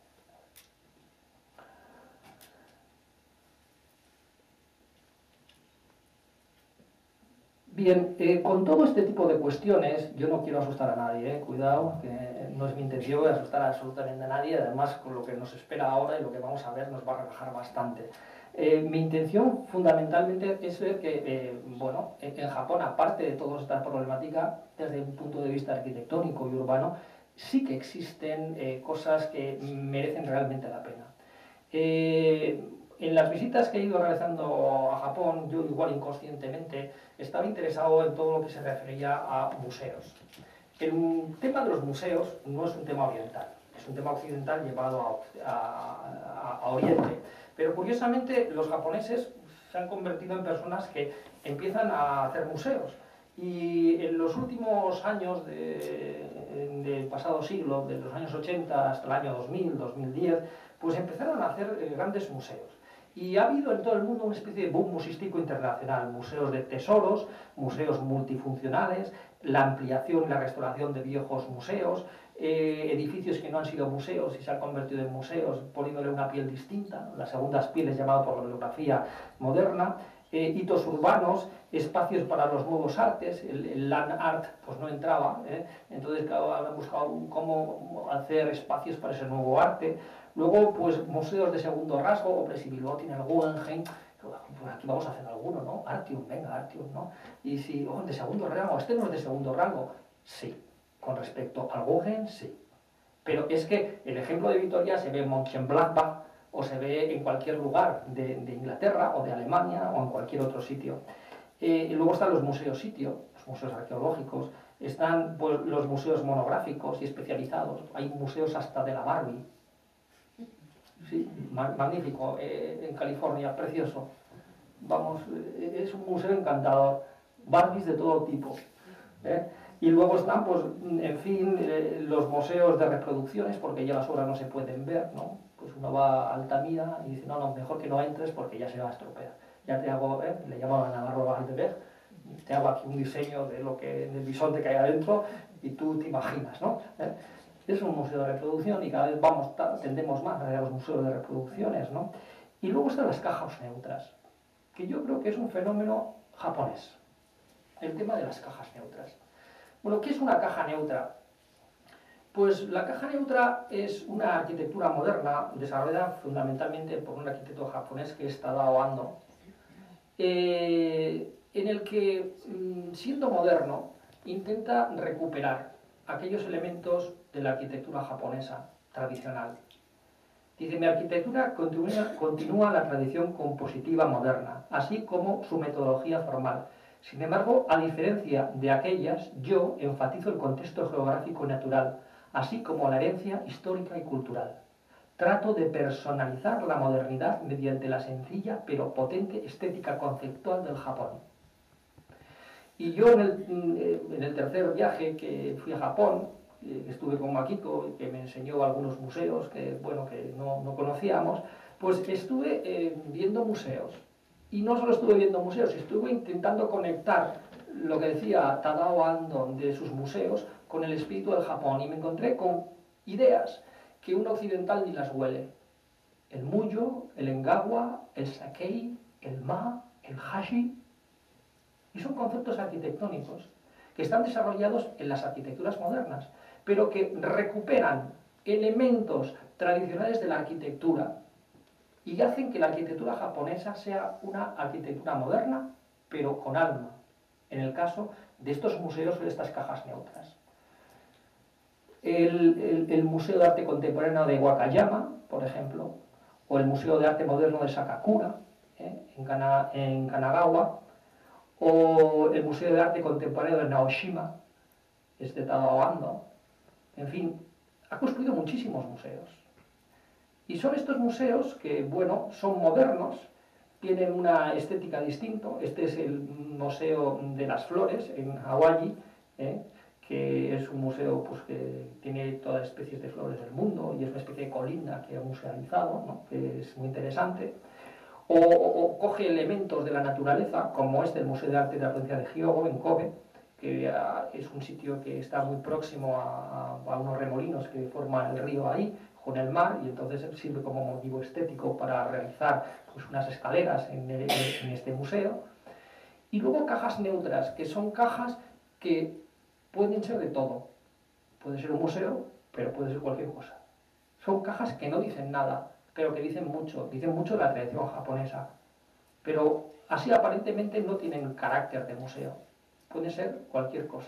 Speaker 2: Bien, eh, con todo este tipo de cuestiones, yo no quiero asustar a nadie, eh, cuidado, que no es mi intención asustar absolutamente a nadie, además con lo que nos espera ahora y lo que vamos a ver nos va a relajar bastante. Eh, mi intención fundamentalmente es ver que, eh, bueno, en, en Japón, aparte de toda esta problemática, desde un punto de vista arquitectónico y urbano, sí que existen eh, cosas que merecen realmente la pena. Eh, En las visitas que he ido realizando a Japón, yo igual inconscientemente estaba interesado en todo lo que se refería a museos. El tema de los museos no es un tema oriental, es un tema occidental llevado a, a, a Oriente. Pero curiosamente los japoneses se han convertido en personas que empiezan a hacer museos. Y en los últimos años de, del pasado siglo, de los años ochenta hasta el año dos mil, dos mil diez, pues empezaron a hacer eh, grandes museos. Y ha habido en todo el mundo una especie de boom musístico internacional, museos de tesoros, museos multifuncionales, la ampliación y la restauración de viejos museos, eh, edificios que no han sido museos y se han convertido en museos poniéndole una piel distinta, las segundas pieles llamado por la bibliografía moderna, eh, hitos urbanos, espacios para los nuevos artes, el, el land art pues no entraba, ¿eh? Entonces claro, han buscado cómo hacer espacios para ese nuevo arte. Luego, pues, museos de segundo rasgo, o Bilbao tiene el Guggenheim, pues aquí vamos a hacer alguno, ¿no? Artium, venga, Artium, ¿no? Y si, oh, de segundo rango, este no es de segundo rango, sí, con respecto al Guggenheim, sí. Pero es que el ejemplo de Vitoria se ve en Mönchengladbach, o se ve en cualquier lugar de, de Inglaterra, o de Alemania, o en cualquier otro sitio. Eh, y luego están los museos sitio, los museos arqueológicos, están pues, los museos monográficos y especializados, hay museos hasta de la Barbie. Sí, magnífico, eh, en California, precioso. Vamos, eh, es un museo encantador, Barbies de todo tipo. ¿eh? Y luego están, pues, en fin, eh, los museos de reproducciones, porque ya las obras no se pueden ver, ¿no? Pues uno va a Altamira y dice, no, no, mejor que no entres porque ya se va a estropear. Ya te hago, ¿eh? Le llamaban a Navarro Valdeberg, te hago aquí un diseño de lo que, del bisonte que hay adentro y tú te imaginas, ¿no? ¿Eh? Es un museo de reproducción y cada vez vamos, tendemos más a los museos de reproducciones, ¿no? Y luego están las cajas neutras, que yo creo que es un fenómeno japonés, el tema de las cajas neutras. Bueno, ¿qué es una caja neutra? Pues la caja neutra es una arquitectura moderna desarrollada fundamentalmente por un arquitecto japonés que es Tadao Ando, eh, en el que, siendo moderno, intenta recuperar aquellos elementos de la arquitectura japonesa tradicional. Dice, mi arquitectura continúa, continúa la tradición compositiva moderna, así como su metodología formal. Sin embargo, a diferencia de aquellas, yo enfatizo el contexto geográfico y natural, así como la herencia histórica y cultural. Trato de personalizar la modernidad mediante la sencilla pero potente estética conceptual del Japón. Y yo en el, en el tercer viaje que fui a Japón, estuve con Makiko, que me enseñó algunos museos que, bueno, que no, no conocíamos, pues estuve eh, viendo museos. Y no solo estuve viendo museos, estuve intentando conectar lo que decía Tadao Ando de sus museos con el espíritu del Japón, y me encontré con ideas que un occidental ni las huele. El muyo, el engawa, el sakei, el ma, el hashi, y son conceptos arquitectónicos que están desarrollados en las arquitecturas modernas, pero que recuperan elementos tradicionales de la arquitectura y hacen que la arquitectura japonesa sea una arquitectura moderna, pero con alma, en el caso de estos museos o de estas cajas neutras. El, el, el Museo de Arte Contemporáneo de Wakayama, por ejemplo, o el Museo de Arte Moderno de Sakakura, ¿eh? en, Kana, en Kanagawa, o el Museo de Arte Contemporáneo de Naoshima, es de Tadao Ando. En fin, ha construido muchísimos museos. Y son estos museos que, bueno, son modernos, tienen una estética distinta. Este es el Museo de las Flores en Hawái, ¿eh? que es un museo pues, que tiene todas las especies de flores del mundo y es una especie de colinda que ha musealizado, ¿no? que es muy interesante. O, o, o coge elementos de la naturaleza, como este, el Museo de Arte de la provincia de Hyogo, en Kobe, que uh, es un sitio que está muy próximo a, a, a unos remolinos que forman el río ahí, con el mar, y entonces sirve como motivo estético para realizar pues, unas escaleras en, el, en este museo. Y luego cajas neutras, que son cajas que pueden ser de todo. Puede ser un museo, pero puede ser cualquier cosa. Son cajas que no dicen nada, pero que dicen mucho, dicen mucho de la tradición japonesa. Pero así aparentemente no tienen carácter de museo. Puede ser cualquier cosa.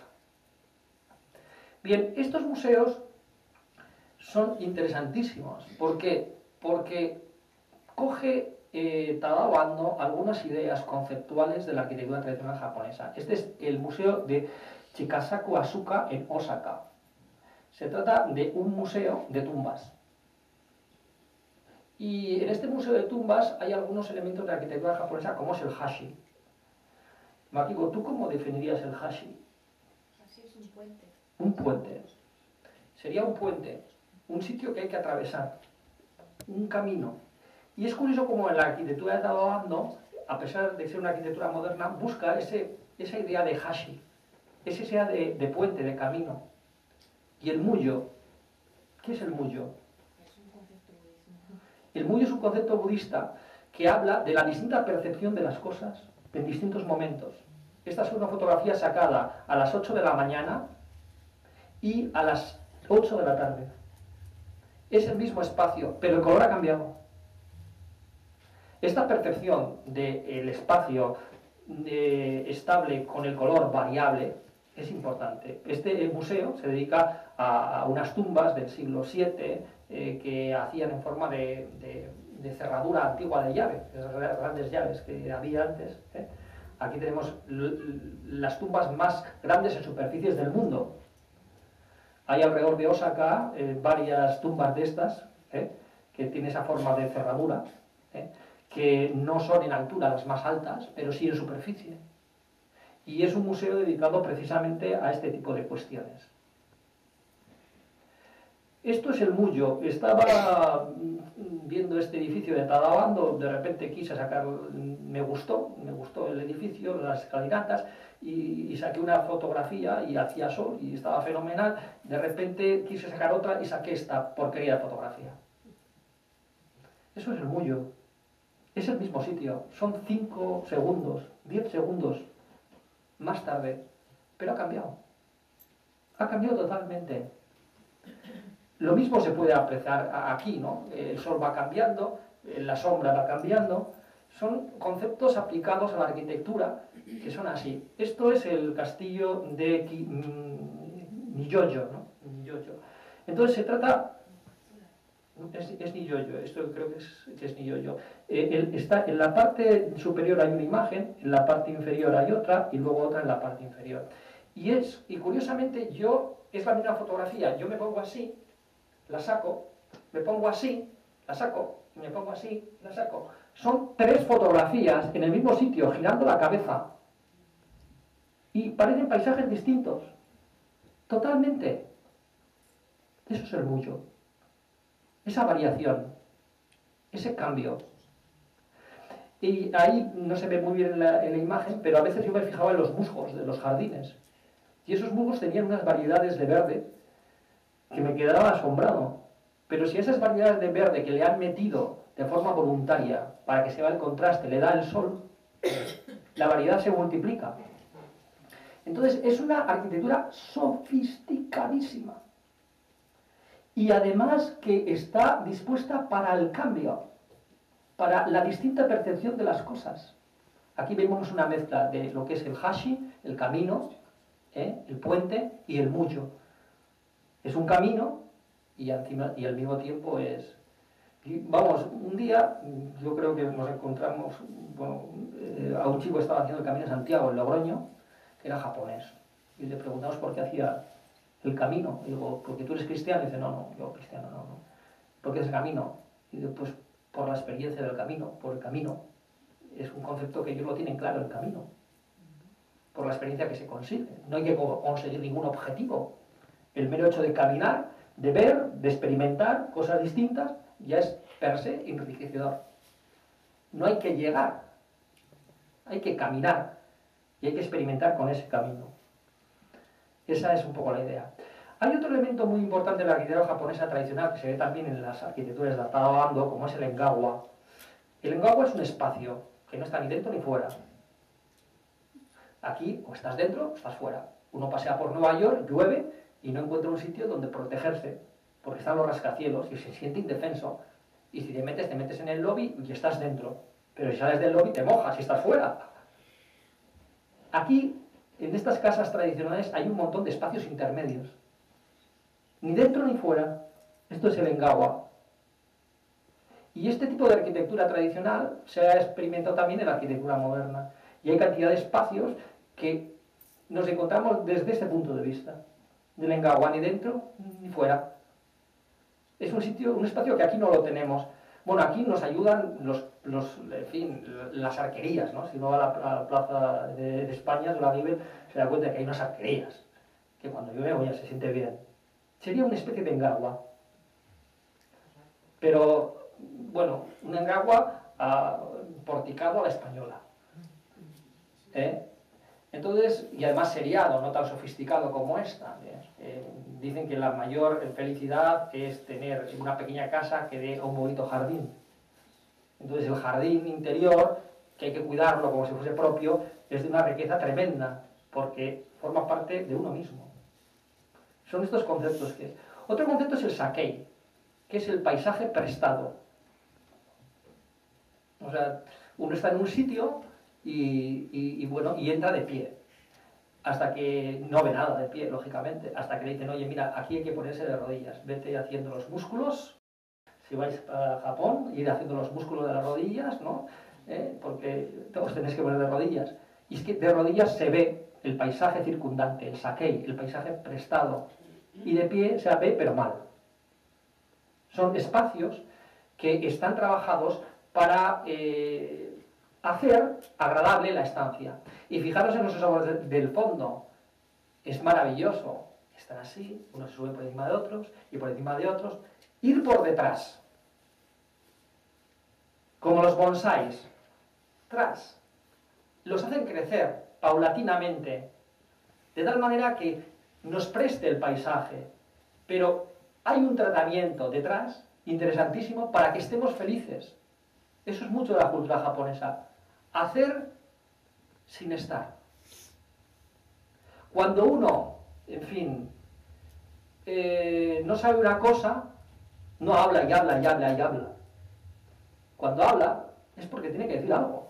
Speaker 2: Bien, estos museos son interesantísimos. ¿Por qué? Porque coge eh, Tadao Ando algunas ideas conceptuales de la arquitectura tradicional japonesa. Este es el Museo de Chikasaku Asuka en Osaka. Se trata de un museo de tumbas. Y en este museo de tumbas hay algunos elementos de la arquitectura japonesa, como es el hashi. Makiko, ¿tú cómo definirías el hashi?
Speaker 3: Hashi es un puente.
Speaker 2: Un puente. Sería un puente, un sitio que hay que atravesar, un camino. Y es curioso como en la arquitectura de Tadao Ando, a pesar de ser una arquitectura moderna, busca ese, esa idea de hashi, esa idea de, de puente, de camino. Y el muyo, ¿qué es el muyo?
Speaker 3: Es un concepto budismo.
Speaker 2: El muyo es un concepto budista que habla de la distinta percepción de las cosas en distintos momentos. Esta es una fotografía sacada a las ocho de la mañana y a las ocho de la tarde. Es el mismo espacio, pero el color ha cambiado. Esta percepción del espacio eh, estable con el color variable es importante. Este museo se dedica a, a unas tumbas del siglo siete eh, que hacían en forma de, de, de cerradura antigua de llave, esas grandes llaves que había antes. ¿eh? Aquí tenemos las tumbas más grandes en superficies del mundo. Hay alrededor de Osaka eh, varias tumbas de estas, ¿eh? que tienen esa forma de cerradura, ¿eh? que no son en altura las más altas, pero sí en superficie. Y es un museo dedicado precisamente a este tipo de cuestiones. Esto es el Muyo. Estaba viendo este edificio de Tadao Ando, de repente quise sacar, me gustó, me gustó el edificio, las escalinatas, y, y saqué una fotografía y hacía sol y estaba fenomenal. De repente quise sacar otra y saqué esta porquería de fotografía. Eso es el Muyo. Es el mismo sitio. Son cinco segundos, diez segundos más tarde, pero ha cambiado. Ha cambiado totalmente. Lo mismo se puede apreciar aquí, ¿no? El sol va cambiando, la sombra va cambiando. Son conceptos aplicados a la arquitectura que son así. Esto es el castillo de Niyoyo, ¿no? Niyoyo. Entonces se trata... Es, es Niyoyo, esto creo que es, que es Niyoyo. Eh, el, está, en la parte superior hay una imagen, en la parte inferior hay otra y luego otra en la parte inferior. Y es, y curiosamente yo, es la misma fotografía, yo me pongo así, la saco, me pongo así, la saco, y me pongo así, la saco. Son tres fotografías en el mismo sitio, girando la cabeza. y parecen paisajes distintos, totalmente. Eso es el muyo, esa variación, ese cambio. Y ahí no se ve muy bien en la, en la imagen, pero a veces yo me fijaba en los musgos de los jardines. Y esos musgos tenían unas variedades de verde que me quedaba asombrado. Pero si esas variedades de verde que le han metido de forma voluntaria para que se vea el contraste, le da el sol, la variedad se multiplica. Entonces es una arquitectura sofisticadísima. Y además que está dispuesta para el cambio, para la distinta percepción de las cosas. Aquí vemos una mezcla de lo que es el hashi, el camino, ¿eh? el puente y el muyo. Es un camino y, encima, y al mismo tiempo es... Y vamos, un día yo creo que nos encontramos, bueno, eh, a un chico que estaba haciendo el Camino de Santiago en Logroño, que era japonés, y le preguntamos por qué hacía el camino. Y digo, ¿porque tú eres cristiano? Y dice, no, no, yo cristiano no, no. ¿Por qué es el camino? Y digo, pues por la experiencia del camino, por el camino. Es un concepto que ellos lo tienen claro, el camino. Por la experiencia que se consigue. No hay que conseguir ningún objetivo. El mero hecho de caminar, de ver, de experimentar cosas distintas, ya es per se enriquecedor. No hay que llegar, hay que caminar y hay que experimentar con ese camino. Esa es un poco la idea. Hay otro elemento muy importante de la arquitectura japonesa tradicional que se ve también en las arquitecturas de Tadao Ando, como es el engawa. El engawa es un espacio que no está ni dentro ni fuera. Aquí o estás dentro o estás fuera. Uno pasea por Nueva York, llueve y no encuentra un sitio donde protegerse, porque están los rascacielos y se siente indefenso. Y si te metes, te metes en el lobby y estás dentro. Pero si sales del lobby te mojas y estás fuera. Aquí, en estas casas tradicionales, hay un montón de espacios intermedios. Ni dentro ni fuera. Esto es el engawa. Y este tipo de arquitectura tradicional se ha experimentado también en la arquitectura moderna. Y hay cantidad de espacios que nos encontramos desde este punto de vista. Del engawa, ni dentro ni fuera. Es un sitio, un espacio que aquí no lo tenemos. Bueno, aquí nos ayudan los, los en fin, las arquerías, ¿no? Si uno va a la, a la plaza de, de España, de la River, se da cuenta de que hay unas arquerías, que cuando llueve, oye, se siente bien. Sería una especie de engawa. Pero, bueno, un engawa a, porticado a la española. ¿Eh? Entonces, y además seriado, no tan sofisticado como esta. ¿eh? Eh, dicen que la mayor felicidad es tener una pequeña casa que dé un bonito jardín. Entonces el jardín interior, que hay que cuidarlo como si fuese propio, es de una riqueza tremenda, porque forma parte de uno mismo. Son estos conceptos que... Otro concepto es el sakei, que es el paisaje prestado. O sea, uno está en un sitio y, y, y bueno, y entra de pie. Hasta que no ve nada de pie, lógicamente, hasta que le dicen, oye, mira, aquí hay que ponerse de rodillas, vete haciendo los músculos, si vais a Japón, ir haciendo los músculos de las rodillas, ¿no? ¿Eh? Porque os tenéis que poner de rodillas. Y es que de rodillas se ve el paisaje circundante, el sakei, el paisaje prestado, y de pie se ve, pero mal. Son espacios que están trabajados para... Eh, hacer agradable la estancia. Y fijaros en los árboles del fondo. Es maravilloso. Están así, unos se suben por encima de otros y por encima de otros. Ir por detrás. Como los bonsáis. Tras. Los hacen crecer paulatinamente. De tal manera que nos preste el paisaje. Pero hay un tratamiento detrás interesantísimo para que estemos felices. Eso es mucho de la cultura japonesa. Hacer sin estar. Cuando uno, en fin, eh, no sabe una cosa, no habla y habla y habla y habla. Cuando habla es porque tiene que decir algo.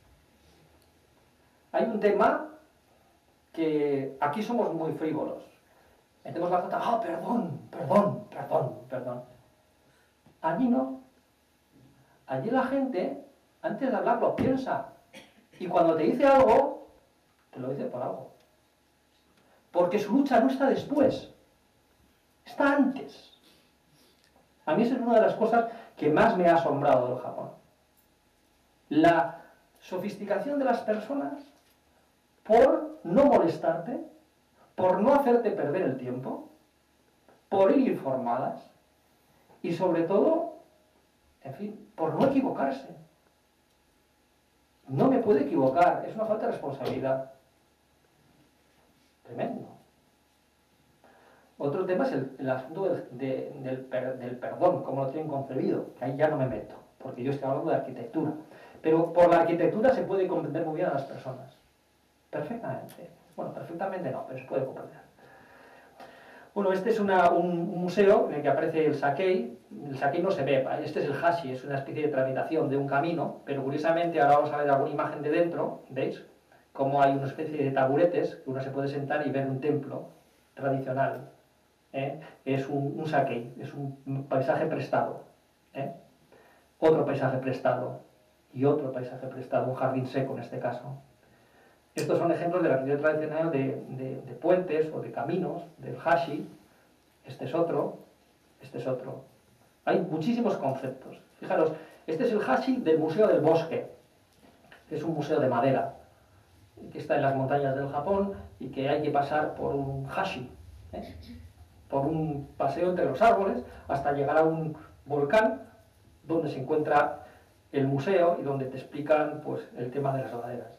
Speaker 2: Hay un tema que aquí somos muy frívolos. Metemos la jota, ah, perdón, perdón, perdón, perdón. Allí no. Allí la gente, antes de hablar, lo piensa. Y cuando te dice algo, te lo dice por algo. Porque su lucha no está después. Está antes. A mí esa es una de las cosas que más me ha asombrado del Japón. La sofisticación de las personas por no molestarte, por no hacerte perder el tiempo, por ir informadas y sobre todo, en fin, por no equivocarse. No me puede equivocar, es una falta de responsabilidad. Tremendo. Otro tema es el, el asunto del, de, del, per, del perdón, cómo lo tienen concebido, que ahí ya no me meto, porque yo estoy hablando de arquitectura. Pero por la arquitectura se puede comprender muy bien a las personas. Perfectamente. Bueno, perfectamente no, pero se puede comprender. Bueno, este es una, un, un museo en el que aparece el Sakei. El Sakei no se ve, este es el Hashi, es una especie de tramitación de un camino, pero curiosamente ahora vamos a ver alguna imagen de dentro, ¿veis? Como hay una especie de taburetes que uno se puede sentar y ver un templo tradicional. ¿eh? Es un, un Sakei, es un paisaje prestado. ¿eh? Otro paisaje prestado y otro paisaje prestado, un jardín seco en este caso. Estos son ejemplos de la arquitectura tradicional de, de, de puentes o de caminos, del Hashi. Este es otro, este es otro. Hay muchísimos conceptos. Fijaros, este es el Hashi del Museo del Bosque, que es un museo de madera, que está en las montañas del Japón y que hay que pasar por un Hashi, ¿eh? por un paseo entre los árboles, hasta llegar a un volcán donde se encuentra el museo y donde te explican pues, el tema de las laderas.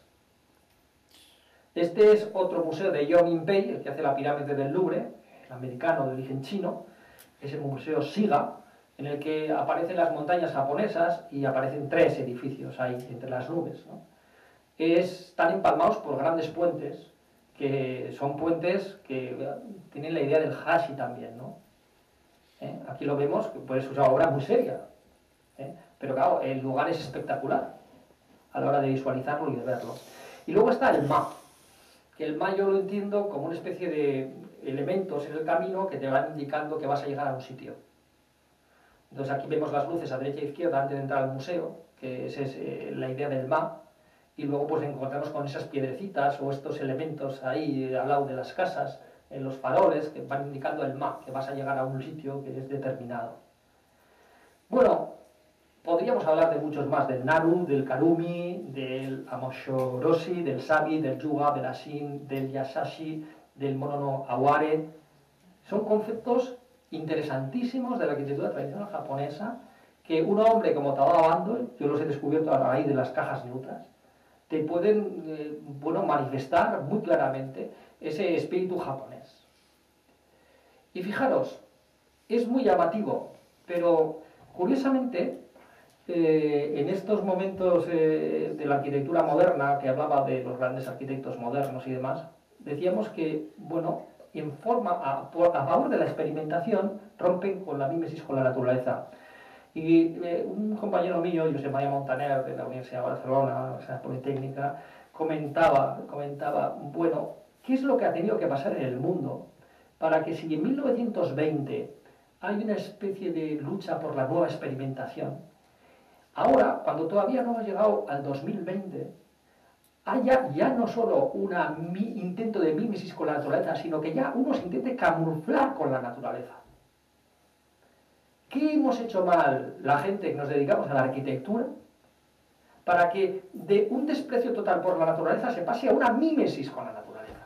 Speaker 2: Este es otro museo de Yong In-pei, el que hace la pirámide del Louvre, el americano de origen chino. Es el museo Shiga, en el que aparecen las montañas japonesas y aparecen tres edificios ahí entre las nubes, ¿no? Están empalmados por grandes puentes, que son puentes que tienen la idea del Hashi también, ¿no? ¿Eh? Aquí lo vemos, pues es una obra muy seria, ¿eh? Pero claro, el lugar es espectacular a la hora de visualizarlo y de verlo. Y luego está el Ma, que el Ma yo lo entiendo como una especie de elementos en el camino que te van indicando que vas a llegar a un sitio. Entonces aquí vemos las luces a derecha e izquierda antes de entrar al museo, que esa es eh, la idea del Ma, y luego pues encontramos con esas piedrecitas o estos elementos ahí al lado de las casas, en los faroles, que van indicando el Ma, que vas a llegar a un sitio que es determinado. Bueno, podríamos hablar de muchos más, del Naru, del Karumi, del Amoshoroshi, del Sabi, del Yuga, del Ashin, del Yasashi, del Mono no Aware. Son conceptos interesantísimos de la arquitectura tradicional japonesa que un hombre como Tadao Ando, yo los he descubierto a raíz de las cajas neutras, te pueden eh, bueno, manifestar muy claramente ese espíritu japonés. Y fijaros, es muy llamativo, pero curiosamente, eh, en estos momentos eh, de la arquitectura moderna, que hablaba de los grandes arquitectos modernos y demás, decíamos que, bueno, en forma, a, por, a favor de la experimentación, rompen con la mímesis con la naturaleza. Y eh, un compañero mío, José María Montaner, de la Universidad de Barcelona, o sea, Politécnica, comentaba, comentaba, bueno, ¿qué es lo que ha tenido que pasar en el mundo para que si en mil novecientos veinte hay una especie de lucha por la nueva experimentación, ahora, cuando todavía no hemos llegado al dos mil veinte, haya ya no solo un intento de mímesis con la naturaleza, sino que ya uno se intente camuflar con la naturaleza? ¿Qué hemos hecho mal la gente que nos dedicamos a la arquitectura para que de un desprecio total por la naturaleza se pase a una mímesis con la naturaleza?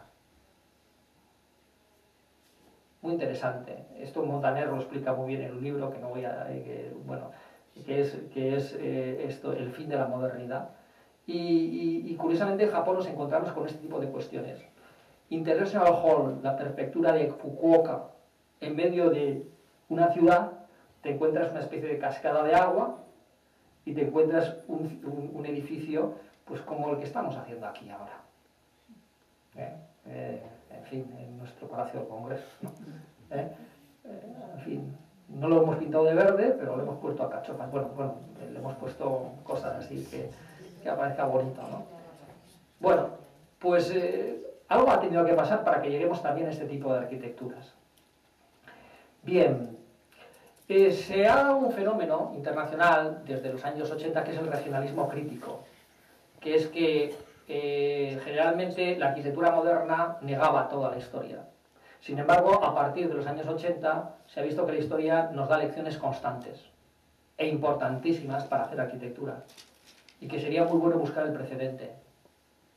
Speaker 2: Muy interesante. Esto Montaner lo explica muy bien en un libro que no voy a... Que, bueno, que es, que es eh, esto, el fin de la modernidad. Y, y, y curiosamente en Japón nos encontramos con este tipo de cuestiones. International Hall, la prefectura de Fukuoka, en medio de una ciudad, te encuentras una especie de cascada de agua y te encuentras un, un, un edificio pues como el que estamos haciendo aquí ahora. ¿Eh? Eh, en fin, en nuestro Palacio del Congreso, ¿no? ¿Eh? Eh, en fin, no lo hemos pintado de verde, pero lo hemos puesto a cachofas. Bueno, bueno, le hemos puesto cosas así que, que aparezca bonito, ¿no? Bueno, pues eh, algo ha tenido que pasar para que lleguemos también a este tipo de arquitecturas. Bien. Eh, se ha dado un fenómeno internacional desde los años ochenta que es el regionalismo crítico, que es que eh, generalmente la arquitectura moderna negaba toda la historia. Sin embargo, a partir de los años ochenta se ha visto que la historia nos da lecciones constantes e importantísimas para hacer arquitectura y que sería muy bueno buscar el precedente.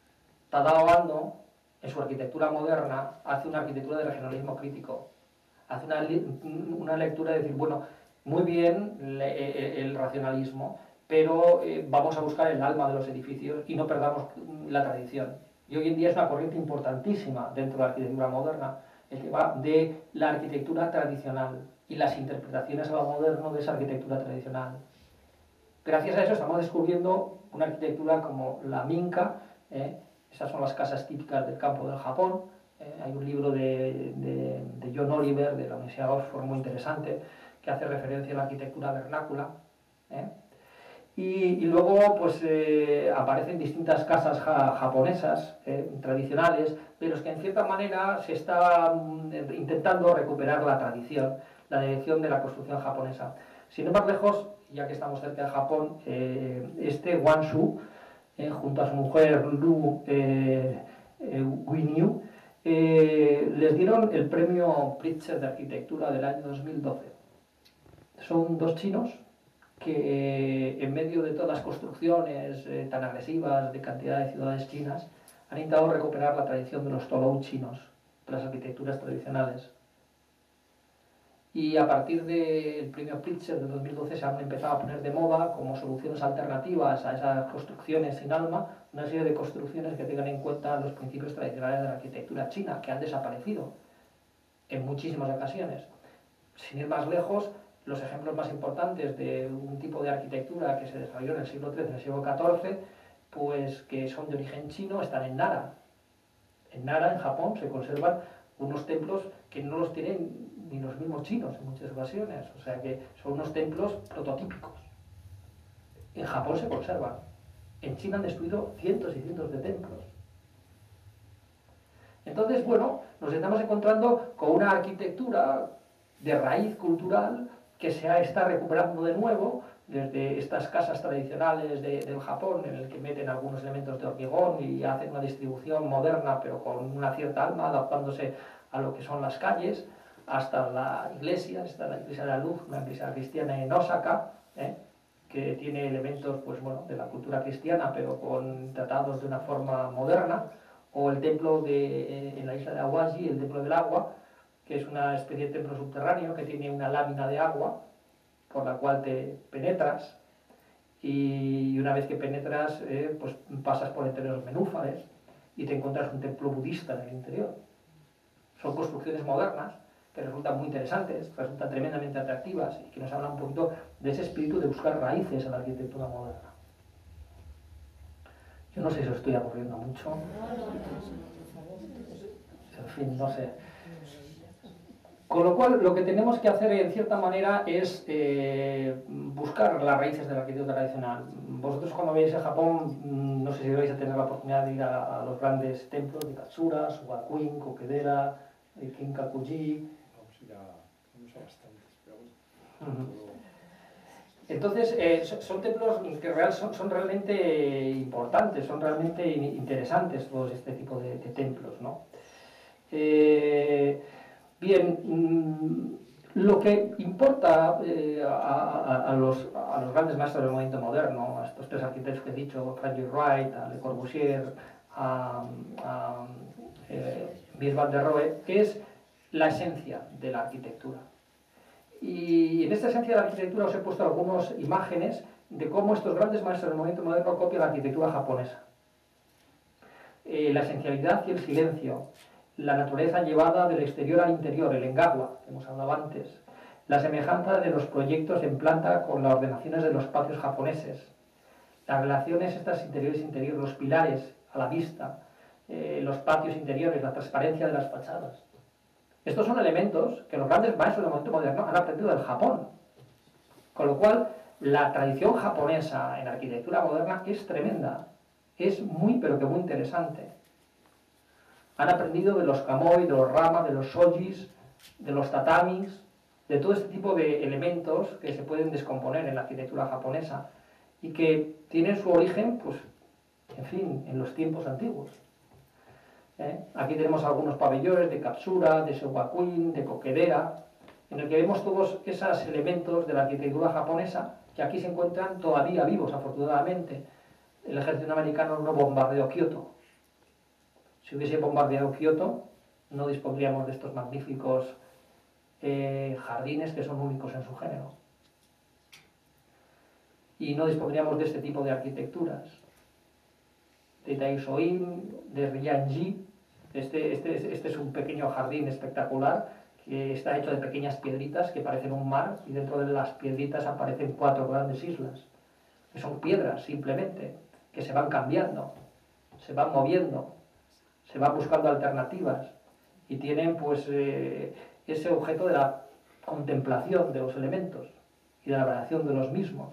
Speaker 2: Tadao Ando, en su arquitectura moderna, hace una arquitectura de regionalismo crítico. Hace una, una lectura de decir, bueno, muy bien le, el racionalismo, pero eh, vamos a buscar el alma de los edificios y no perdamos la tradición. Y hoy en día es una corriente importantísima dentro de la arquitectura moderna, el que va de la arquitectura tradicional y las interpretaciones a lo moderno de esa arquitectura tradicional. Gracias a eso estamos descubriendo una arquitectura como la Minka, ¿eh? Esas son las casas típicas del campo del Japón. Eh, hay un libro de, de, de John Oliver, de la Universidad de Oxford, muy interesante, que hace referencia a la arquitectura vernácula. ¿eh? Y, y luego pues, eh, aparecen distintas casas ja, japonesas, eh, tradicionales, pero es que en cierta manera se está mm, intentando recuperar la tradición, la dirección de la construcción japonesa. Sin ir más lejos, ya que estamos cerca de Japón, eh, este Wanshu, eh, junto a su mujer Lu eh, eh, Guinyu, eh, les dieron el premio Pritzker de arquitectura del año dos mil doce. Son dos chinos que eh, en medio de todas las construcciones eh, tan agresivas de cantidad de ciudades chinas han intentado recuperar la tradición de los Tolou chinos, de las arquitecturas tradicionales. Y a partir del premio Pritzker de dos mil doce se han empezado a poner de moda como soluciones alternativas a esas construcciones sin alma, una serie de construcciones que tengan en cuenta los principios tradicionales de la arquitectura china, que han desaparecido en muchísimas ocasiones. Sin ir más lejos, los ejemplos más importantes de un tipo de arquitectura que se desarrolló en el siglo trece, en el siglo catorce, pues que son de origen chino, están en Nara. En Nara, en Japón, se conservan unos templos que no los tienen ni los mismos chinos en muchas ocasiones, o sea que son unos templos prototípicos. En Japón se conservan. En China han destruido cientos y cientos de templos. Entonces, bueno, nos estamos encontrando con una arquitectura de raíz cultural que se está recuperando de nuevo desde estas casas tradicionales de, del Japón, en el que meten algunos elementos de hormigón y hacen una distribución moderna, pero con una cierta alma, adaptándose a lo que son las calles, hasta la iglesia, hasta la iglesia de la Luz, una iglesia cristiana en Osaka, ¿eh? que tiene elementos pues, bueno, de la cultura cristiana, pero con tratados de una forma moderna, o el templo de, eh, en la isla de Awaji, el templo del agua, que es una especie de templo subterráneo que tiene una lámina de agua por la cual te penetras, y una vez que penetras, eh, pues pasas por entre los nenúfares y te encuentras un templo budista en el interior. Son construcciones modernas que resultan muy interesantes, resultan tremendamente atractivas y que nos hablan un poquito de ese espíritu de buscar raíces en la arquitectura moderna. Yo no sé si os estoy aburriendo mucho. En fin, no sé. Con lo cual, lo que tenemos que hacer en cierta manera es eh, buscar las raíces de la arquitectura tradicional. Vosotros cuando veáis a Japón, no sé si vais a tener la oportunidad de ir a, a los grandes templos de Katsura, Sugakuin, Kokedera, Kinkakuji.
Speaker 1: Vamos a ir a, vamos a bastantes, pero bueno.
Speaker 2: Uh-huh. Entonces, eh, son, son templos que real, son, son realmente importantes, son realmente interesantes todos este tipo de, de templos, ¿no? Eh, Bien, mmm, lo que importa eh, a, a, a, los, a los grandes maestros del movimiento moderno, a estos tres arquitectos que he dicho, Frank Lloyd Wright, a Le Corbusier, a, a eh, Mies van der Rohe, que es la esencia de la arquitectura. Y en esta esencia de la arquitectura os he puesto algunas imágenes de cómo estos grandes maestros del movimiento moderno copian la arquitectura japonesa. Eh, la esencialidad y el silencio, la naturaleza llevada del exterior al interior, el engawa, que hemos hablado antes, la semejanza de los proyectos en planta con las ordenaciones de los patios japoneses, las relaciones estas interiores interiores, los pilares a la vista, eh, los patios interiores, la transparencia de las fachadas. Estos son elementos que los grandes maestros del movimiento moderno han aprendido del Japón, con lo cual la tradición japonesa en arquitectura moderna es tremenda, es muy pero que muy interesante. Han aprendido de los kamoi, de los rama, de los shojis, de los tatamis, de todo este tipo de elementos que se pueden descomponer en la arquitectura japonesa y que tienen su origen, pues, en fin, en los tiempos antiguos. ¿Eh? Aquí tenemos algunos pabellones de Katsura, de Shogakuin, de Kokedera, en el que vemos todos esos elementos de la arquitectura japonesa que aquí se encuentran todavía vivos, afortunadamente. El ejército americano no bombardeó Kioto. Si hubiese bombardeado Kioto, no dispondríamos de estos magníficos eh, jardines que son únicos en su género. Y no dispondríamos de este tipo de arquitecturas. De Taishoin, de Rianji. Este, este, este es un pequeño jardín espectacular que está hecho de pequeñas piedritas que parecen un mar, y dentro de las piedritas aparecen cuatro grandes islas, que son piedras simplemente, que se van cambiando, se van moviendo, se van buscando alternativas, y tienen pues eh, ese objeto de la contemplación de los elementos y de la variación de los mismos.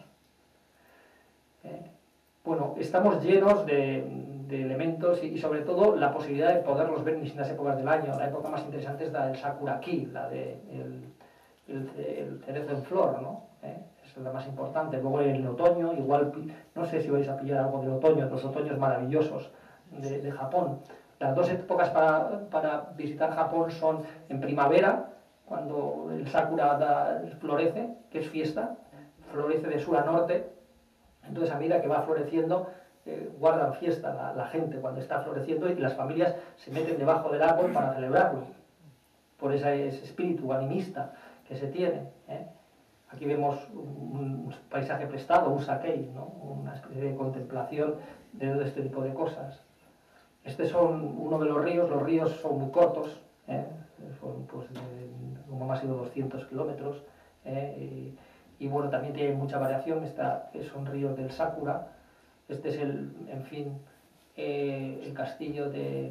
Speaker 2: Eh, bueno, estamos llenos de, de elementos y, y sobre todo la posibilidad de poderlos ver en distintas épocas del año. La época más interesante es la del Sakura Ki, la del de el, el cerezo en flor, ¿no? ¿Eh? Es la más importante. Luego en el otoño, igual, no sé si vais a pillar algo del otoño, los otoños maravillosos de, de Japón. Las dos épocas para, para visitar Japón son en primavera, cuando el Sakura da, florece, que es fiesta, florece de sur a norte. Entonces, a medida que va floreciendo, eh, guardan fiesta la, la gente cuando está floreciendo, y las familias se meten debajo del árbol para celebrarlo, por ese, ese espíritu animista que se tiene, ¿eh? Aquí vemos un, un paisaje prestado, un sakei, ¿no? Una especie de contemplación de todo este tipo de cosas. Este son uno de los ríos. Los ríos son muy cortos, ¿eh? Son pues, de, como más de doscientos kilómetros, ¿eh? y, y bueno, también tiene mucha variación. Esta, son ríos del Sakura. Este es el, en fin, eh, el castillo de,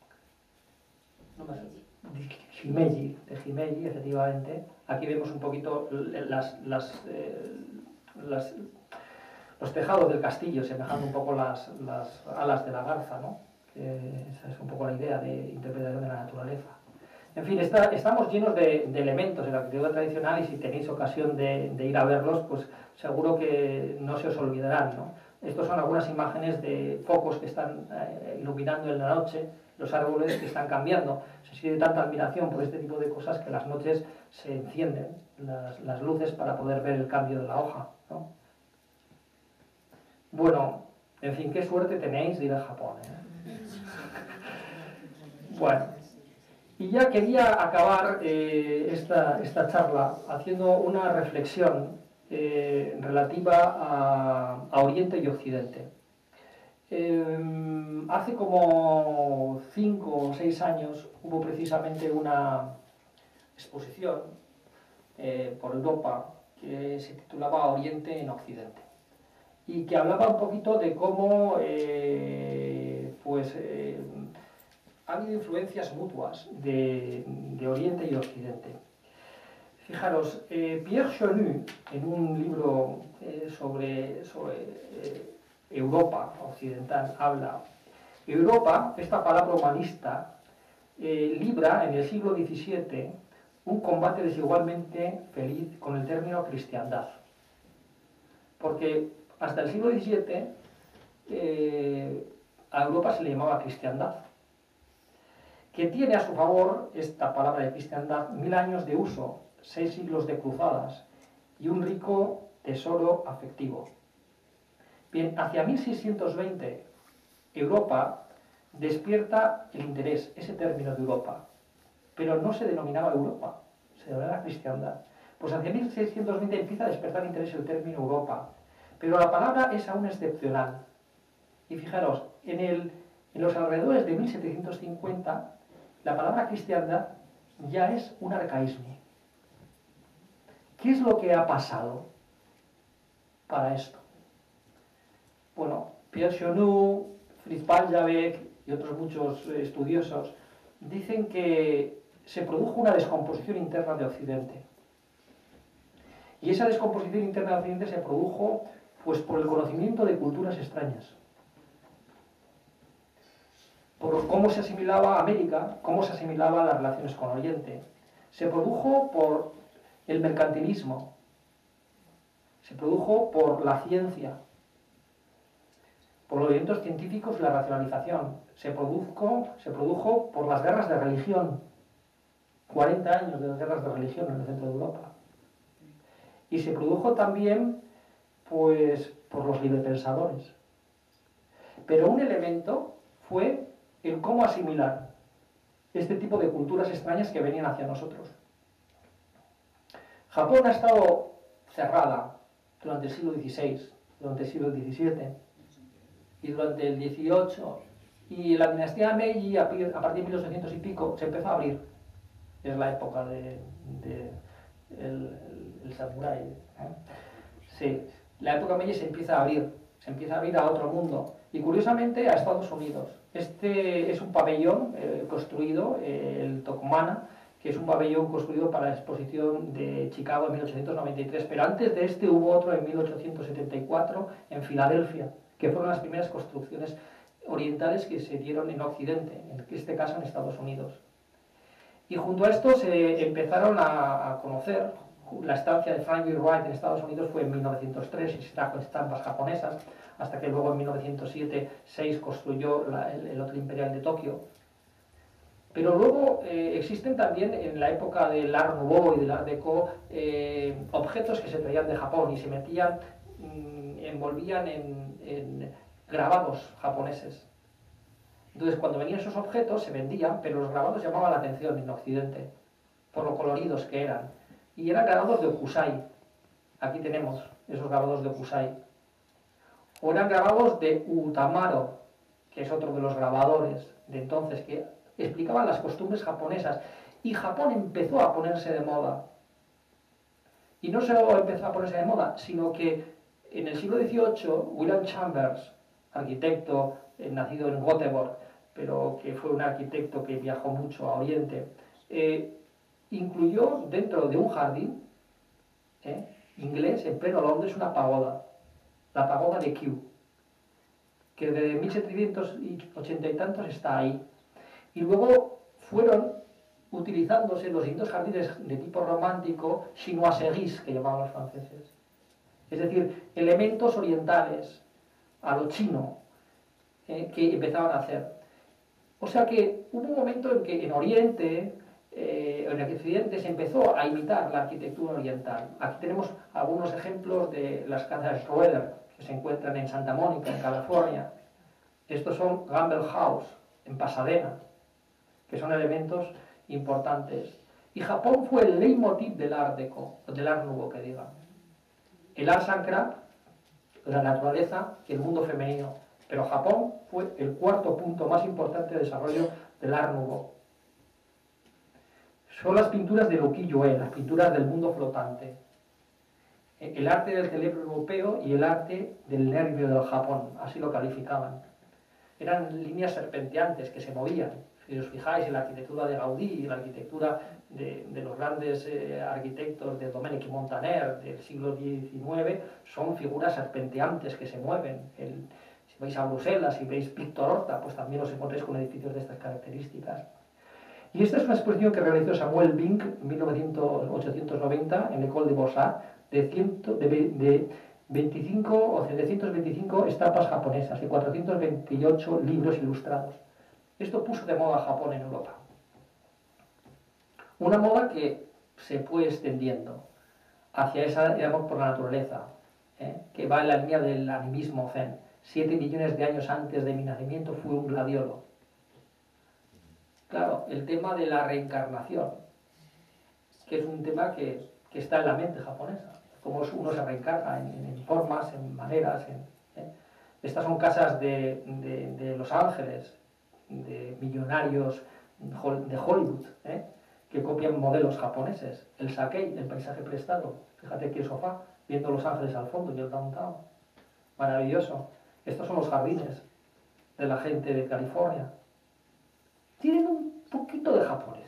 Speaker 2: no me sé, de Himeji, de Himeji, efectivamente. Aquí vemos un poquito las, las, eh, las, los tejados del castillo, semejando un poco las, las alas de la garza, ¿no? Que esa es un poco la idea de interpretación de la naturaleza. En fin, está, estamos llenos de, de elementos de la arquitectura tradicional, y si tenéis ocasión de, de ir a verlos, pues seguro que no se os olvidarán, ¿no? Estos son algunas imágenes de focos que están eh, iluminando en la noche, los árboles que están cambiando. Se siente tanta admiración por este tipo de cosas que las noches se encienden las, las luces para poder ver el cambio de la hoja, ¿no? Bueno, en fin, qué suerte tenéis de ir a Japón, ¿eh? Bueno, y ya quería acabar eh, esta, esta charla haciendo una reflexión eh, relativa a, a Oriente y Occidente. Eh, hace como cinco o seis años hubo precisamente una exposición eh, por Europa que se titulaba Oriente en Occidente, y que hablaba un poquito de cómo eh, pues, eh, ha habido influencias mutuas de, de Oriente y Occidente. Fijaros, eh, Pierre Chonu, en un libro eh, sobre, sobre eh, Europa occidental, habla: Europa, esta palabra humanista, eh, libra en el siglo diecisiete un combate desigualmente feliz con el término cristiandad. Porque hasta el siglo diecisiete eh, a Europa se le llamaba cristiandad, que tiene a su favor esta palabra de cristiandad mil años de uso, seis siglos de cruzadas y un rico tesoro afectivo. Bien, hacia mil seiscientos veinte Europa despierta el interés, ese término de Europa, pero no se denominaba Europa, se denominaba cristiandad. Pues hacia mil seiscientos veinte empieza a despertar interés el término Europa, pero la palabra es aún excepcional. Y fijaros, en, el, en los alrededores de mil setecientos cincuenta, la palabra cristiandad ya es un arcaísmo. ¿Qué es lo que ha pasado para esto? Bueno, Pierre Chonu, Fritz Paljabek y otros muchos estudiosos dicen que se produjo una descomposición interna de Occidente. Y esa descomposición interna de Occidente se produjo pues, por el conocimiento de culturas extrañas, por cómo se asimilaba América, cómo se asimilaba las relaciones con Oriente. Se produjo por el mercantilismo, se produjo por la ciencia, por los eventos científicos y la racionalización, se produjo, se produjo por las guerras de religión, cuarenta años de las guerras de religión en el centro de Europa. Y se produjo también pues, por los librepensadores. Pero un elemento fue
Speaker 4: en cómo asimilar este tipo de culturas extrañas que venían hacia nosotros. Japón ha estado cerrada durante el siglo dieciséis, durante el siglo diecisiete y durante el dieciocho, y la dinastía Meiji a partir de mil ochocientos y pico se empezó a abrir. Es la época de, de el, el, el samurái, ¿eh? Sí, la época Meiji se empieza a abrir, se empieza a abrir a otro mundo, y curiosamente a Estados Unidos. Este es un pabellón eh, construido, eh, el Tokumana, que es un pabellón construido para la exposición de Chicago en mil ochocientos noventa y tres, pero antes de este hubo otro en mil ochocientos setenta y cuatro en Filadelfia, que fueron las primeras construcciones orientales que se dieron en Occidente, en este caso en Estados Unidos. Y junto a esto se empezaron a, a conocer. La estancia de Frank Lloyd Wright en Estados Unidos fue en mil novecientos tres y se trajo estampas japonesas, hasta que luego en mil novecientos siete seis construyó la, el, el Hotel Imperial de Tokio. Pero luego eh, existen también en la época del Art Nouveau y del Art Deco eh, objetos que se traían de Japón y se metían, mmm, envolvían en, en grabados japoneses. Entonces, cuando venían esos objetos se vendían, pero los grabados llamaban la atención en Occidente, por lo coloridos que eran. Y eran grabados de Okusai. Aquí tenemos esos grabados de Okusai. O eran grabados de Utamaro, que es otro de los grabadores de entonces, que explicaban las costumbres japonesas. Y Japón empezó a ponerse de moda. Y no solo empezó a ponerse de moda, sino que en el siglo dieciocho, William Chambers, arquitecto eh, nacido en Göteborg, pero que fue un arquitecto que viajó mucho a Oriente, eh, incluyó dentro de un jardín eh, inglés, en pleno Londres, una pagoda, la pagoda de Kew, que desde mil setecientos ochenta y tantos está ahí. Y luego fueron utilizándose los distintos jardines de tipo romántico, chinoiseries, que llamaban los franceses. Es decir, elementos orientales, a lo chino, eh, que empezaban a hacer. O sea que hubo un momento en que en Oriente, eh, en el Occidente, se empezó a imitar la arquitectura oriental. Aquí tenemos algunos ejemplos de las casas Schroeder, que se encuentran en Santa Mónica, en California. Estos son Gamble House, en Pasadena, que son elementos importantes. Y Japón fue el leitmotiv del Art Deco, del Art Nouveau, que diga. El Art Sacra, la naturaleza y el mundo femenino. Pero Japón fue el cuarto punto más importante de desarrollo del Art Nouveau. Son las pinturas de ukiyo-e, las pinturas del mundo flotante. El arte del cerebro europeo y el arte del nervio del Japón, así lo calificaban. Eran líneas serpenteantes que se movían. Si os fijáis en la arquitectura de Gaudí y la arquitectura de, de los grandes eh, arquitectos de Domenico Montaner del siglo diecinueve, son figuras serpenteantes que se mueven. El, si vais a Bruselas, si veis Víctor Horta, pues también os encontréis con edificios de estas características. Y esta es una exposición que realizó Samuel Bink en mil ochocientos noventa en l'École des Beaux-Arts de, de, de veinticinco o setecientas veinticinco estampas japonesas y cuatrocientos veintiocho libros ilustrados. Esto puso de moda a Japón en Europa. Una moda que se fue extendiendo hacia esa, digamos, por la naturaleza, ¿eh? que va en la línea del animismo zen. Siete millones de años antes de mi nacimiento fui un gladiolo. Claro, el tema de la reencarnación, que es un tema que, que está en la mente japonesa, cómo uno se reencarna en, en formas, en maneras. En, ¿eh? Estas son casas de, de, de Los Ángeles, de millonarios de Hollywood, ¿eh? que copian modelos japoneses. El Sakei, el paisaje prestado, fíjate aquí el sofá, viendo Los Ángeles al fondo y el downtown. Maravilloso. Estos son los jardines de la gente de California. Tienen un poquito de japonés.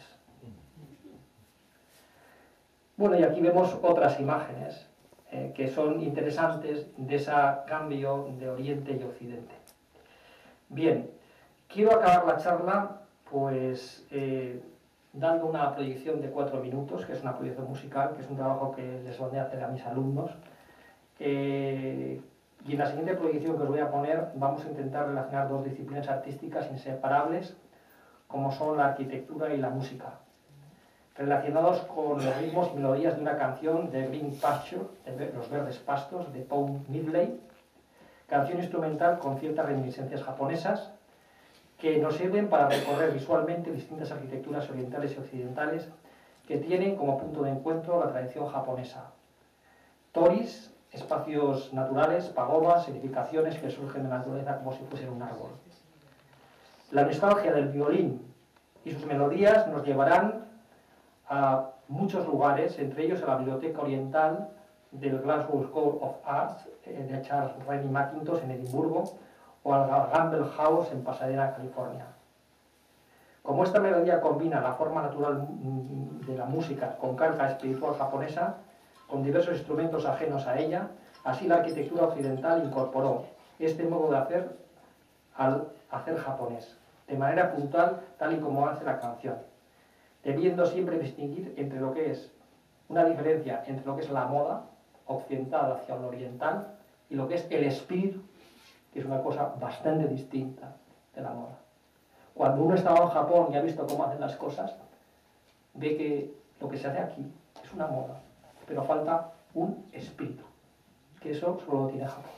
Speaker 4: Bueno, y aquí vemos otras imágenes eh, que son interesantes de ese cambio de Oriente y Occidente. Bien, quiero acabar la charla pues eh, dando una proyección de cuatro minutos, que es una proyección musical, que es un trabajo que les voy a hacer a mis alumnos. Eh, y en la siguiente proyección que os voy a poner vamos a intentar relacionar dos disciplinas artísticas inseparables, como son la arquitectura y la música, relacionados con los ritmos y melodías de una canción de Green Pasture, de Los Verdes Pastos, de Paul Midley, canción instrumental con ciertas reminiscencias japonesas, que nos sirven para recorrer visualmente distintas arquitecturas orientales y occidentales que tienen como punto de encuentro la tradición japonesa. Toris, espacios naturales, pagodas, edificaciones que surgen de la naturaleza como si fuesen un árbol. La nostalgia del violín y sus melodías nos llevarán a muchos lugares, entre ellos a la Biblioteca Oriental del Glasgow School of Arts de Charles Rennie Mackintosh en Edimburgo, o al Gamble House en Pasadena, California. Como esta melodía combina la forma natural de la música con carga espiritual japonesa, con diversos instrumentos ajenos a ella, así la arquitectura occidental incorporó este modo de hacer al hacer japonés, de manera puntual, tal y como hace la canción, debiendo siempre distinguir entre lo que es una diferencia entre lo que es la moda occidental hacia lo oriental y lo que es el espíritu, que es una cosa bastante distinta de la moda. Cuando uno estaba en Japón y ha visto cómo hacen las cosas, ve que lo que se hace aquí es una moda, pero falta un espíritu, que eso solo lo tiene Japón.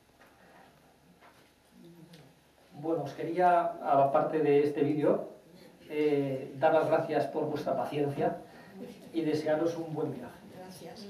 Speaker 4: Bueno, os quería, aparte de este vídeo, eh, dar las gracias por vuestra paciencia y desearos un buen viaje.
Speaker 5: Gracias.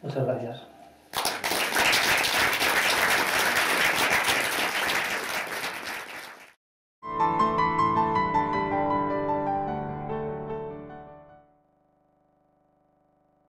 Speaker 4: Muchas gracias.